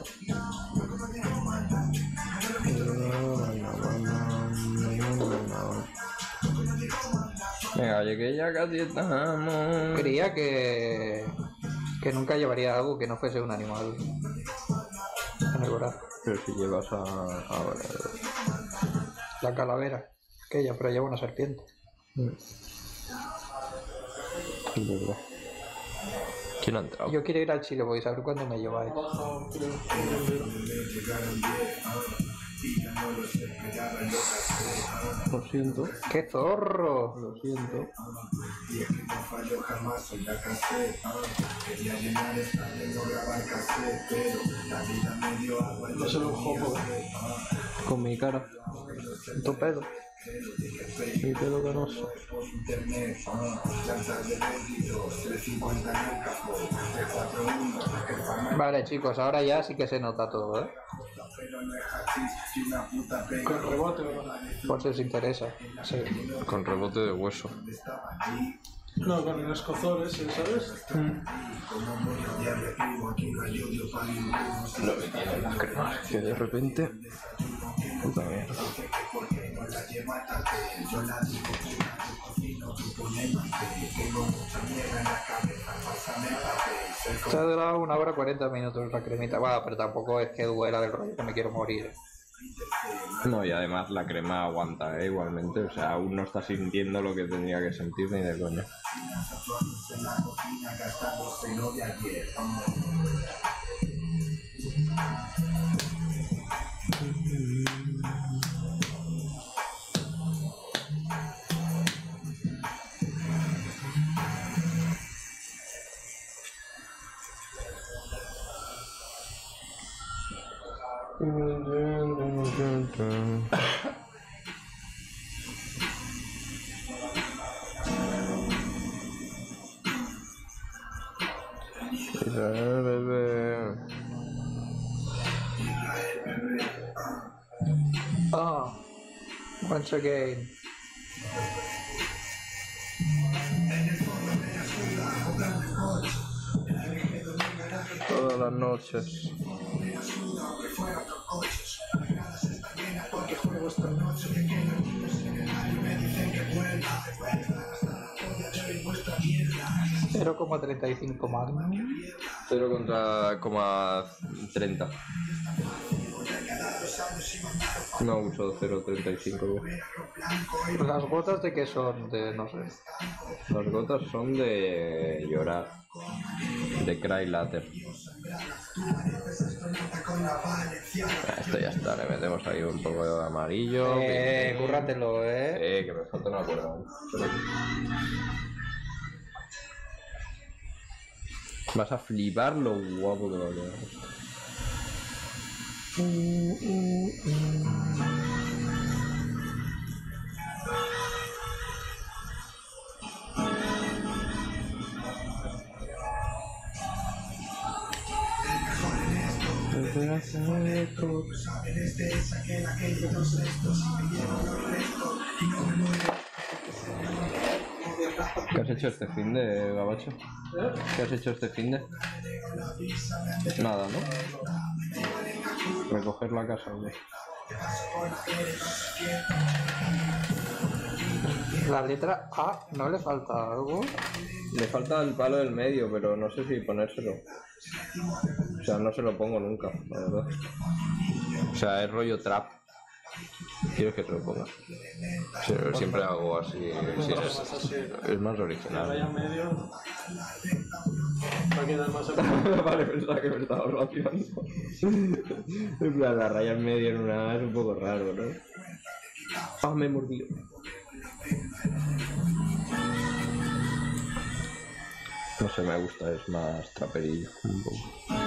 No digo mana, mana. No digo mana. Venga, llegué ya casi estamos. Creía que... que nunca llevaría algo que no fuese un animal en el brazo. Pero si llevas a... a ver, La calavera. Aquella, pero lleva una serpiente. es verdad. ¿Quién ha entrado? Yo quiero ir al Chile Boys, a ver cuándo me lleváis. Baja, creo. Lo siento. ¡Qué zorro! Lo siento. Y es que no fallo jamás, soy la cassette. Quería llenar esta de no grabar cassette, pero la vida me dio agua y No se lo jopo. Con mi cara. Tu pedo. Mi pelo canoso. internet. Lanzas de veintidós, trescientos cincuenta en el capó, trescientos cuarenta y uno, el farmacia. Vale, chicos, ahora ya sí que se nota todo, ¿eh? Pero no es hachís, si una puta pega. Con rebote, ¿no? Por si os interesa. Sí. Con rebote de hueso. No, con el escozor ese, ¿sabes? Lo que tiene la crema. Que de repente. Puta mierda. Se ha durado una hora cuarenta minutos la cremita. Va, pero tampoco es que duela del rollo que me quiero morir. No, y además la crema aguanta, ¿eh? Igualmente. O sea, aún no está sintiendo lo que tendría que sentir ni de coña. Ah, once again. Todas las noches. cero coma treinta y cinco más. cero contra coma treinta. No uso cero coma treinta y cinco. ¿Las gotas de qué son? De no sé. Las gotas son de llorar. De cry later. Esto ya está, le metemos ahí un poco de amarillo. Eh, que... cúrratelo, eh. Eh, que me falta una cuerda. Vas a flipar lo guapo que va a quedar. ¿Qué has hecho este fin de Gabacho? ¿Qué has hecho este fin de? Nada, ¿no? Recoger la casa, ¿no? La letra A, ¿no le falta algo? Le falta el palo del medio, pero no sé si ponérselo. O sea, no se lo pongo nunca, la verdad. O sea, es rollo trap. ¿Quieres que te lo ponga? Sí, siempre hago así. Sí, es, es más Raya original. en medio. Va a quedar más Vale, pensaba que me estaba relacionando. En plan, la raya en medio en una A es un poco raro, ¿no? Ah, me he mordido. No sé, me gusta, es más traperillo. Un poco.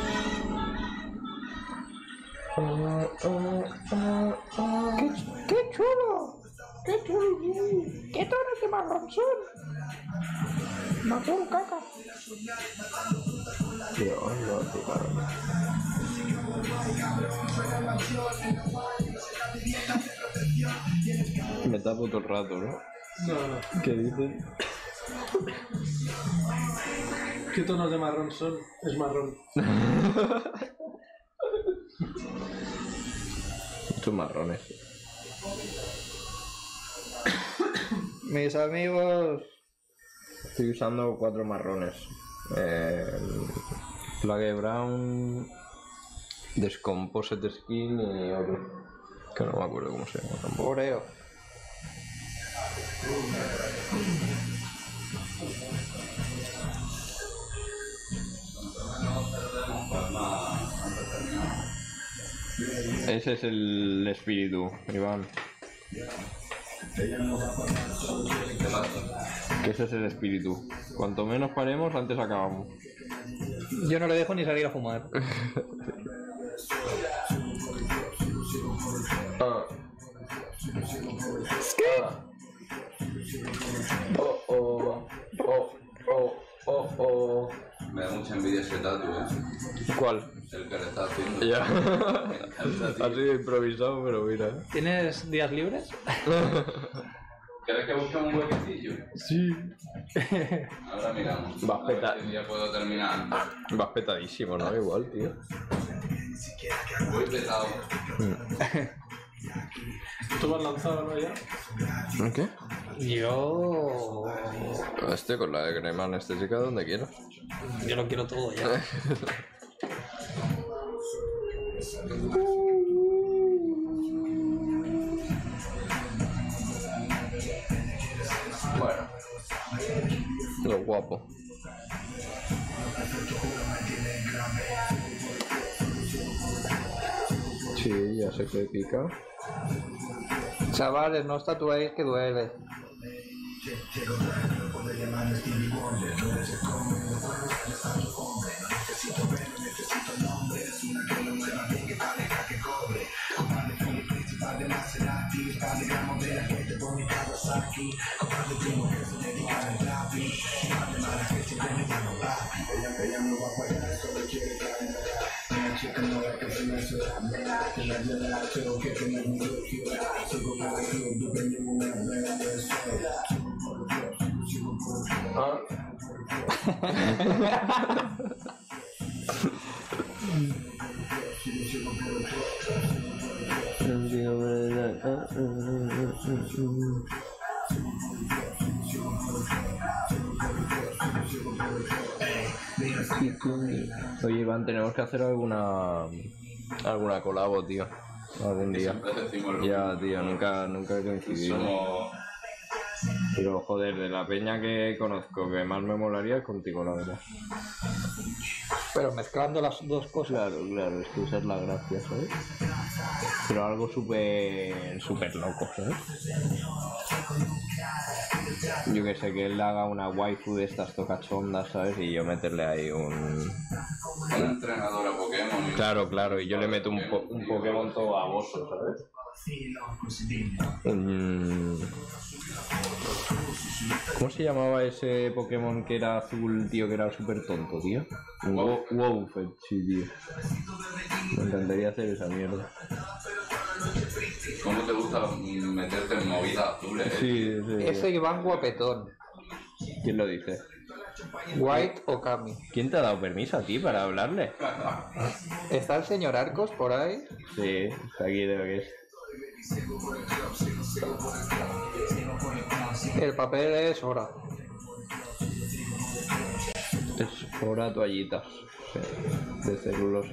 ¡Qué, qué chulo! ¡Qué chulo! ¡Qué tonos de marrón son! ¡Marrón caca! Tío, no, tío, claro. Me tapo todo el rato, ¿no? No, no. ¿Qué dicen? ¿Qué tonos de marrón son? Es marrón. Muchos marrones. Mis amigos. Estoy usando cuatro marrones. Eh, Plague Brown, Descomposed Skin y otro. Que no me acuerdo cómo se llama tampoco. Oreo. Ese es el espíritu, Iván. Que ese es el espíritu. Cuanto menos paremos, antes acabamos. Yo no le dejo ni salir a fumar. Ah. Oh, oh, oh, oh, oh, oh. Me da mucha envidia ese tatu, ¿eh? ¿Cuál? El que le está haciendo. Ya. Me encanta, tío. Ha sido improvisado, pero mira. ¿Tienes días libres? ¿Quieres que busquemos un huequecillo? Sí. Ahora miramos. Vas A ver peta- si ya puedo terminar antes. Vas petadísimo, ¿no? Igual, tío. Voy petado. ¿Tú vas lanzado no ya? ¿Qué? Yo... Este con la de crema anestésica donde quieras. Yo lo quiero todo ya. Bueno, Lo guapo. Sí, ya sé que pica. Chavales, no os tatuéis que duele. Ah. Oye, Iván, tenemos que hacer alguna alguna colabo, tío. Algún día. siempre decimos lo Ya, tío, nunca, nunca he coincidido. somos... Pero joder, de la peña que conozco que más me molaría es contigo, la verdad. Pero mezclando las dos cosas. Claro, claro, es que esa es la gracia, ¿sabes? Pero algo súper, súper loco, ¿sabes? Yo que sé, que él haga una waifu de estas tocachondas, ¿sabes? Y yo meterle ahí un... Una entrenadora Pokémon. y- Claro, claro, y yo le meto un, po- un Pokémon todo baboso, ¿sabes? Mm. ¿Cómo se llamaba ese Pokémon que era azul, tío, que era súper tonto, tío? Un Wo- Wowfet, sí, tío. Me encantaría hacer esa mierda. ¿Cómo te gusta mm, meterte en movidas azules? eh? Sí, sí. Ese Iván guapetón. ¿Quién lo dice? White o Kami. ¿Quién te ha dado permiso a ti para hablarle? ¿Está el señor Arcos por ahí? Sí, está aquí de lo que es. El papel es hora. Es ahora toallitas, sí, de celulosa.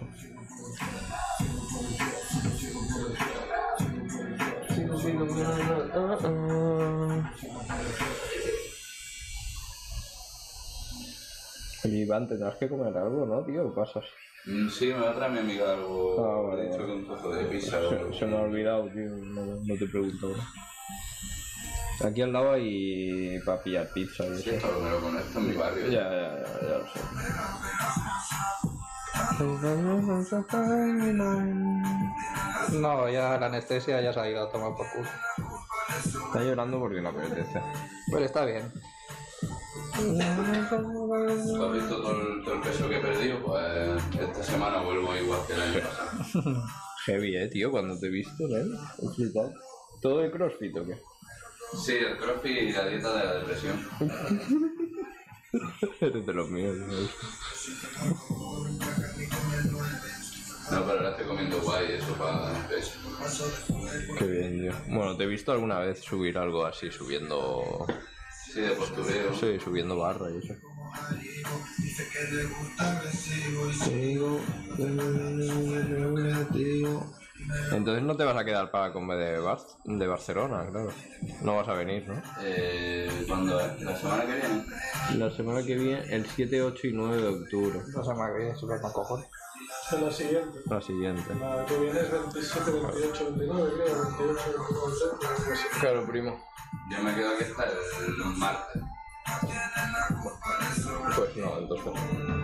Oye, Iván, tendrás que comer algo, ¿no, tío? ¿Qué pasas? Mm, Sí, me va a traer mi amiga algo. Ah, vale, He dicho vale. que un trozo de pizza o algo. Se, se me ha olvidado, tío, no, no te pregunto ahora. Aquí al lado hay para pillar pizza y Sí, eso. esto lo me lo conecto en mi barrio. Ya, ya, ya, ya lo sé. No, ya la anestesia ya se ha ido a tomar por culo. Está llorando porque le apetece. Pero está bien. ¿Tú has visto todo el, todo el peso que he perdido? Pues esta semana vuelvo igual que el año pasado. Heavy, eh, tío, cuando te he visto, ¿no? He flipado. ¿Todo de CrossFit o qué? Sí, el crossfit y la dieta de la depresión. Eres de los míos, ¿no? No, pero ahora estoy comiendo guay eso para el peso. Qué bien, tío. Bueno, te he visto alguna vez subir algo así, subiendo... Sí, de postureo. Sí, subiendo barra y eso. Entonces no te vas a quedar para comer de, Bar de Barcelona, claro. No vas a venir, ¿no? Eh, ¿Cuándo es? ¿La semana que viene? La semana que viene, el siete, ocho y nueve de octubre. No se me ha bien, super más cojones. En la siguiente. La siguiente. La que viene es veintisiete, veintiocho, veintinueve, creo. veintiocho, veintinueve, algo así. Claro, primo. Yo me quedo aquí hasta el martes. Pues no, entonces.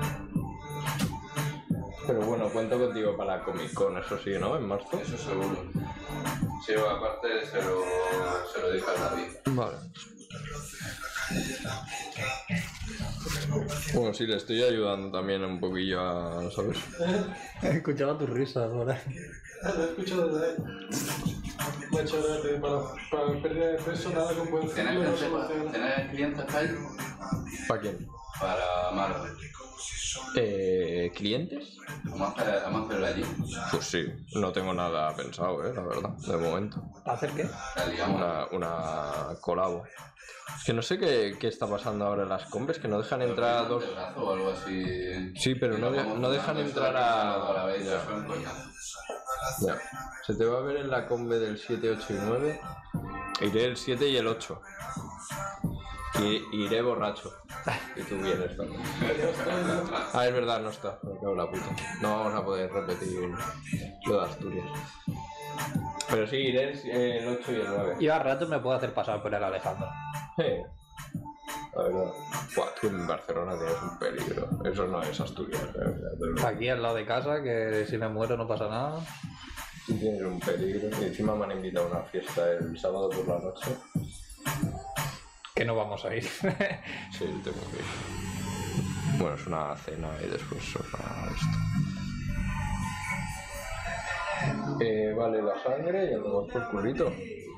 Pero bueno, cuento contigo para la Comic Con, eso sí, ¿no? En marzo. Eso seguro. Sí, aparte se lo, se lo dije a David. Vale. Bueno, sí, le estoy ayudando también un poquillo a, ¿sabes? Escuchaba tu risa ahora. Lo he escuchado de él. Me ha hecho gracia para, para pérdida de peso, nada con buen ¿Tienes ciclo, no gente- soluciona. ¿Tienes clientes para ahí? ¿Para quién? Para Marvel. Eh, ¿Clientes? Vamos a hacer- vamos a hacerlo allí. Pues sí, no tengo nada pensado, eh, la verdad, de momento. ¿Para hacer qué? La liamos. Una, una colabo. Es que no sé qué, qué está pasando ahora en las compras, que no dejan entrar a dos... De brazo o algo así. Sí, pero Y no, nos de- vamos no dejan turnando entrar eso a... a la vez, Ya, eso es un coñazo. ya. Se te va a ver en la combe del siete, ocho y nueve. Iré el siete y el ocho. Y iré borracho. Y tú vienes también. Ah, es verdad, no está. Me cago en la puta. No vamos a poder repetir lo de Asturias. Pero sí, iré el, el ocho y el nueve. Yo a rato me puedo hacer pasar por el Alejandro. Sí. La verdad. Buah, tú en Barcelona tienes un peligro. Eso no es Asturias. eh, pero Aquí al lado de casa, que si me muero no pasa nada. sí tienes un peligro. Y encima me han invitado a una fiesta el sábado por la noche. Que no vamos a ir. Sí, tengo que ir. Bueno, es una cena y después es una esto. Eh, vale, la sangre y andamos por culito.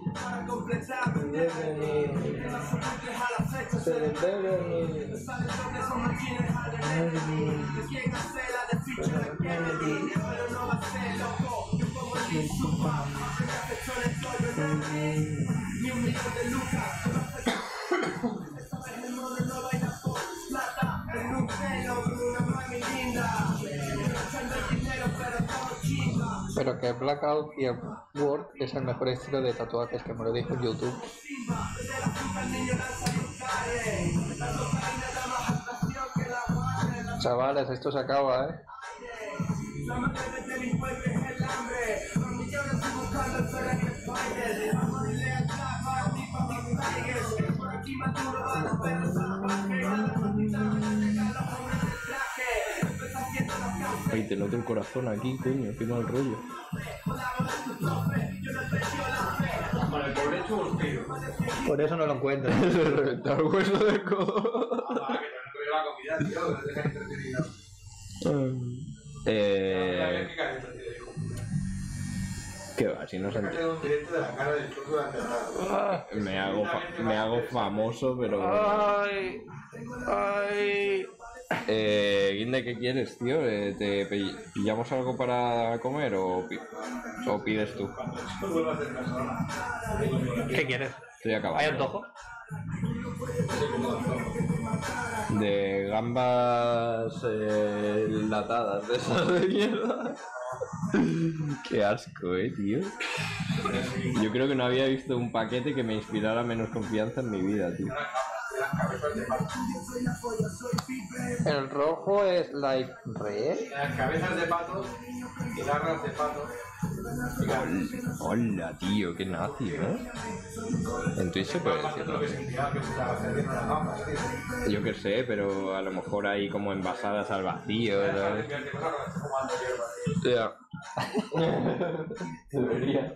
Pero que Blackout y el Word es el mejor estilo de tatuajes, que me lo dijo en YouTube. Chavales, esto se acaba, ¿eh? Ay, te noto el corazón aquí, coño, qué mal rollo. Por eso no lo encuentro. Se reventó el hueso del codo. eh... ¿Qué va? Si no se ent- me hago, fa- me hago famoso, pero... Ay, ay. Eh, Guinde, ¿qué quieres, tío? Eh, ¿Te pi- pillamos algo para comer o, pi- o pides tú? ¿Qué quieres? Estoy acabando. ¿Hay antojo? De gambas eh, enlatadas, de esas de mierda. Qué asco, eh, tío. Yo creo que no había visto un paquete que me inspirara menos confianza en mi vida, tío. El rojo es like red. Las cabezas de pato y garras de pato. Hola, tío, qué nazi, ¿eh? En Twitch se puede decir, ¿no? Yo qué sé, pero a lo mejor hay como envasadas al vacío, ¿sabes? Ya. Debería.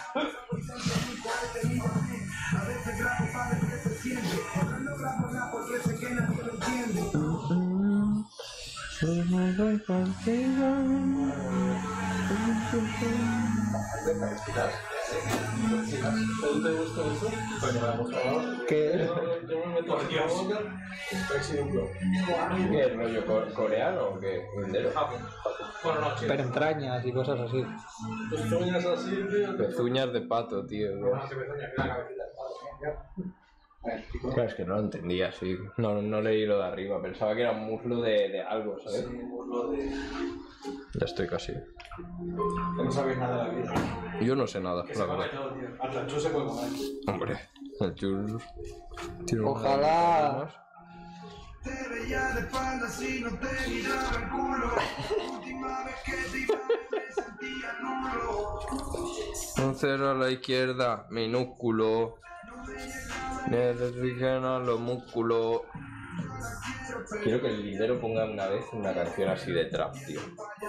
¿No te gusta eso? Pues me ha gustado. ¿Qué? Yo me meto en la boca. Ejemplo. ¿Qué es rollo co- coreano o qué? Hindero. Bueno, no, chile. Pero entrañas y cosas así. Tus uñas así, tío. Pezuñas de pato, tío. Ah, que me daña la cabecita del pato. Claro, es que no lo entendía, sí. No, no leí lo de arriba. Pensaba que era un muslo de, de algo, ¿sabes? Sí, muslo de... Ya estoy casi. Que no sabéis nada de la vida. Yo no sé nada, Que la se come verdad. todo, tío. Hasta el chus se puede comer. Hombre, el churros. tiene una Ojalá. más. Te veía de espaldas y no te miraba el culo. Última vez que te iba a ver me sentía nulo. Un cero a la izquierda, minúsculo. Necesitan a los músculos. Quiero que el lindero ponga una vez una canción así de trap, tío.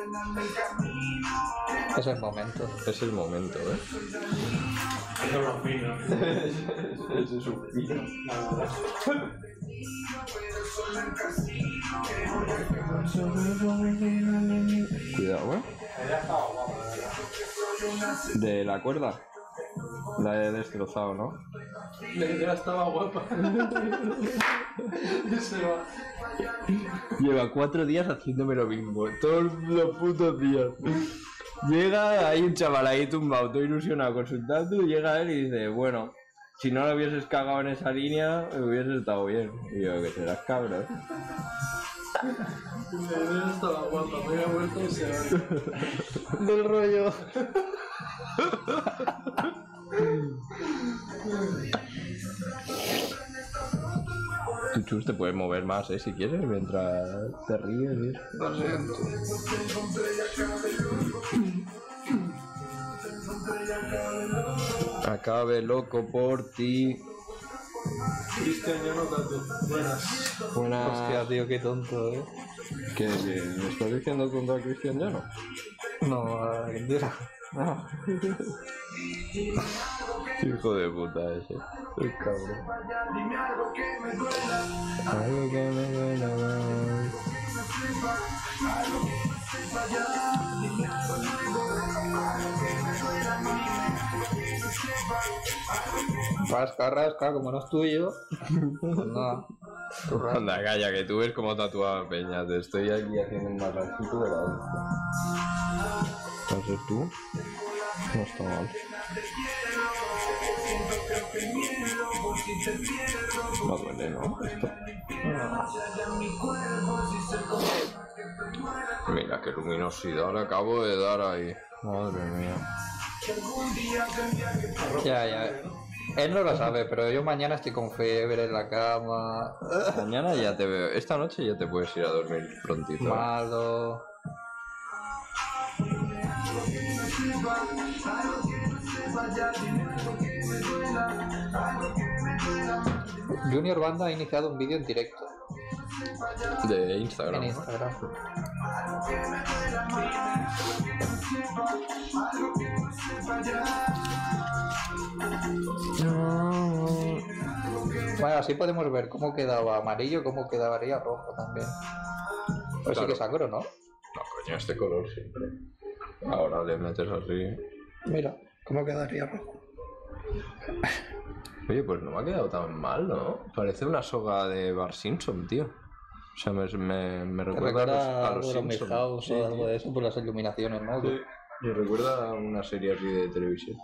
Es el momento. Es el momento, ¿eh? Eso lo fino. Ese es un fino. Cuidado, ¿eh? De la cuerda. La he destrozado, ¿no? La idea estaba guapa. Y se va. Lleva cuatro días haciéndome lo mismo. Todos los putos días. Llega, hay un chaval ahí tumbado, todo ilusionado con su tatu, y llega él y dice, bueno, si no lo hubieses cagado en esa línea, hubiese estado bien. Y yo, que serás cabrón. La idea estaba guapa, me había vuelto y se va. Del rollo. Tu chus te puedes mover más, eh, si quieres, mientras te ríes. ¿Sí? Lo siento. Acabe loco por ti. Cristian ya no tanto. Buenas. Buena... Hostia, tío, qué tonto, eh. ¿Qué? ¿Me estás diciendo contra Cristian Llano? No, Argentina. No. Hijo de puta ese. El cabrón. Algo que me duela más. Rasca, rasca, como no es tuyo. No. Tú rasca. Anda, calla, que tú ves cómo tatuaba Peña. Te estoy aquí haciendo un masajito de la vista. ¿Haces tú? No está mal. No duele, ¿no? Esto. Mira qué luminosidad le acabo de dar ahí. Madre mía. Ya, ya. Él no lo sabe, pero yo mañana estoy con fiebre en la cama. Mañana ya te veo. Esta noche ya te puedes ir a dormir prontito. ¿Eh? Malo. Junior Banda ha iniciado un vídeo en directo De Instagram. en Instagram. Bueno, así podemos ver cómo quedaba amarillo, cómo quedaría rojo también. Pues sí Claro. que es agro, ¿no? No, coño, este color siempre. Ahora le metes así. Mira, cómo quedaría rojo. Oye, pues no me ha quedado tan mal, ¿no? Parece una soga de Bart Simpson, tío. O sea, me, me, me Te recuerda a los, recuerda a los algo de los Simpson. Milhouse Sí, o algo tío. de eso por las iluminaciones, ¿no? Sí, me recuerda a una serie así de televisión.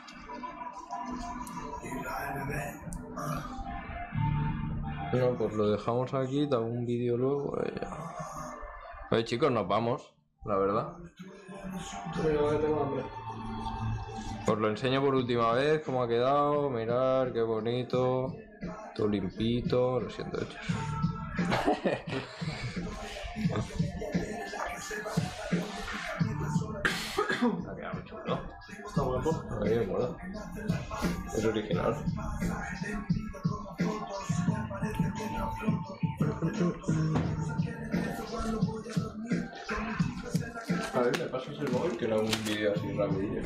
Bueno, pues lo dejamos aquí, te hago un vídeo luego y ya. Oye, chicos, nos vamos, la verdad. Pero que tengo hambre. Os lo enseño por última vez cómo ha quedado. Mirar, qué bonito. Todo limpito. Lo siento, hechos. Ha quedado muy chulo. Está guapo. A mí me mola. Es original. A ver, me pasas el móvil que era un vídeo así rapidillo.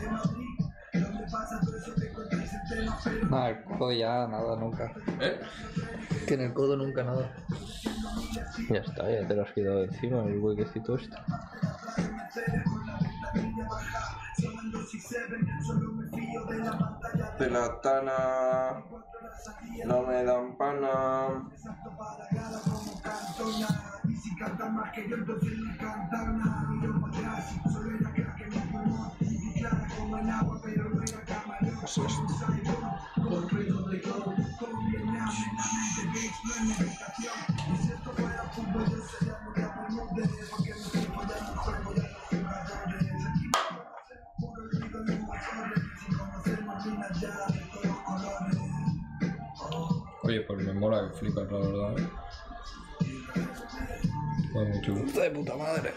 Nada, el codo ya, nada, nunca. ¿Eh? Que en el codo nunca nada. Ya está, ya te lo has quitado encima, el huequecito este. De la tana no me dan pana. Oye, pues me mola que flipas, la verdad, ¿eh? Muy chulo. De puta madre.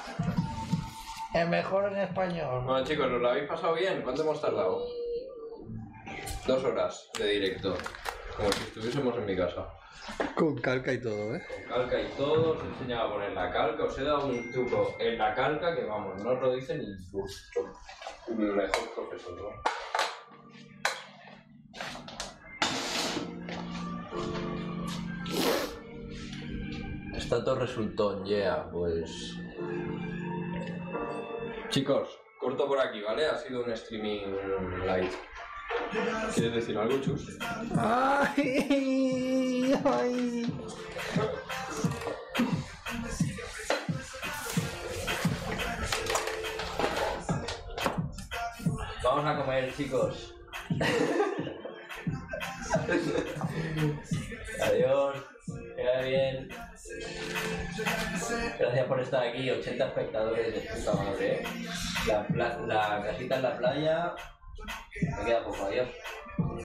El mejor en español. Bueno chicos, ¿os lo habéis pasado bien? ¿Cuánto hemos tardado? Dos horas de directo. Como si estuviésemos en mi casa. Con calca y todo, ¿eh? Con calca y todo, os he enseñado a poner la calca, os he dado un truco en la calca que vamos, no os lo dicen ni el mejor profesor, ¿no? Está todo resultón, yeah, pues... Chicos, corto por aquí, ¿vale? Ha sido un streaming light. ¿Quieres decir algo, Chus? Ay, ay. Vamos a comer, chicos. Adiós. Que vaya bien. Gracias por estar aquí, ochenta espectadores de puta madre, ¿eh? La, la, la casita en la playa me queda poco, adiós.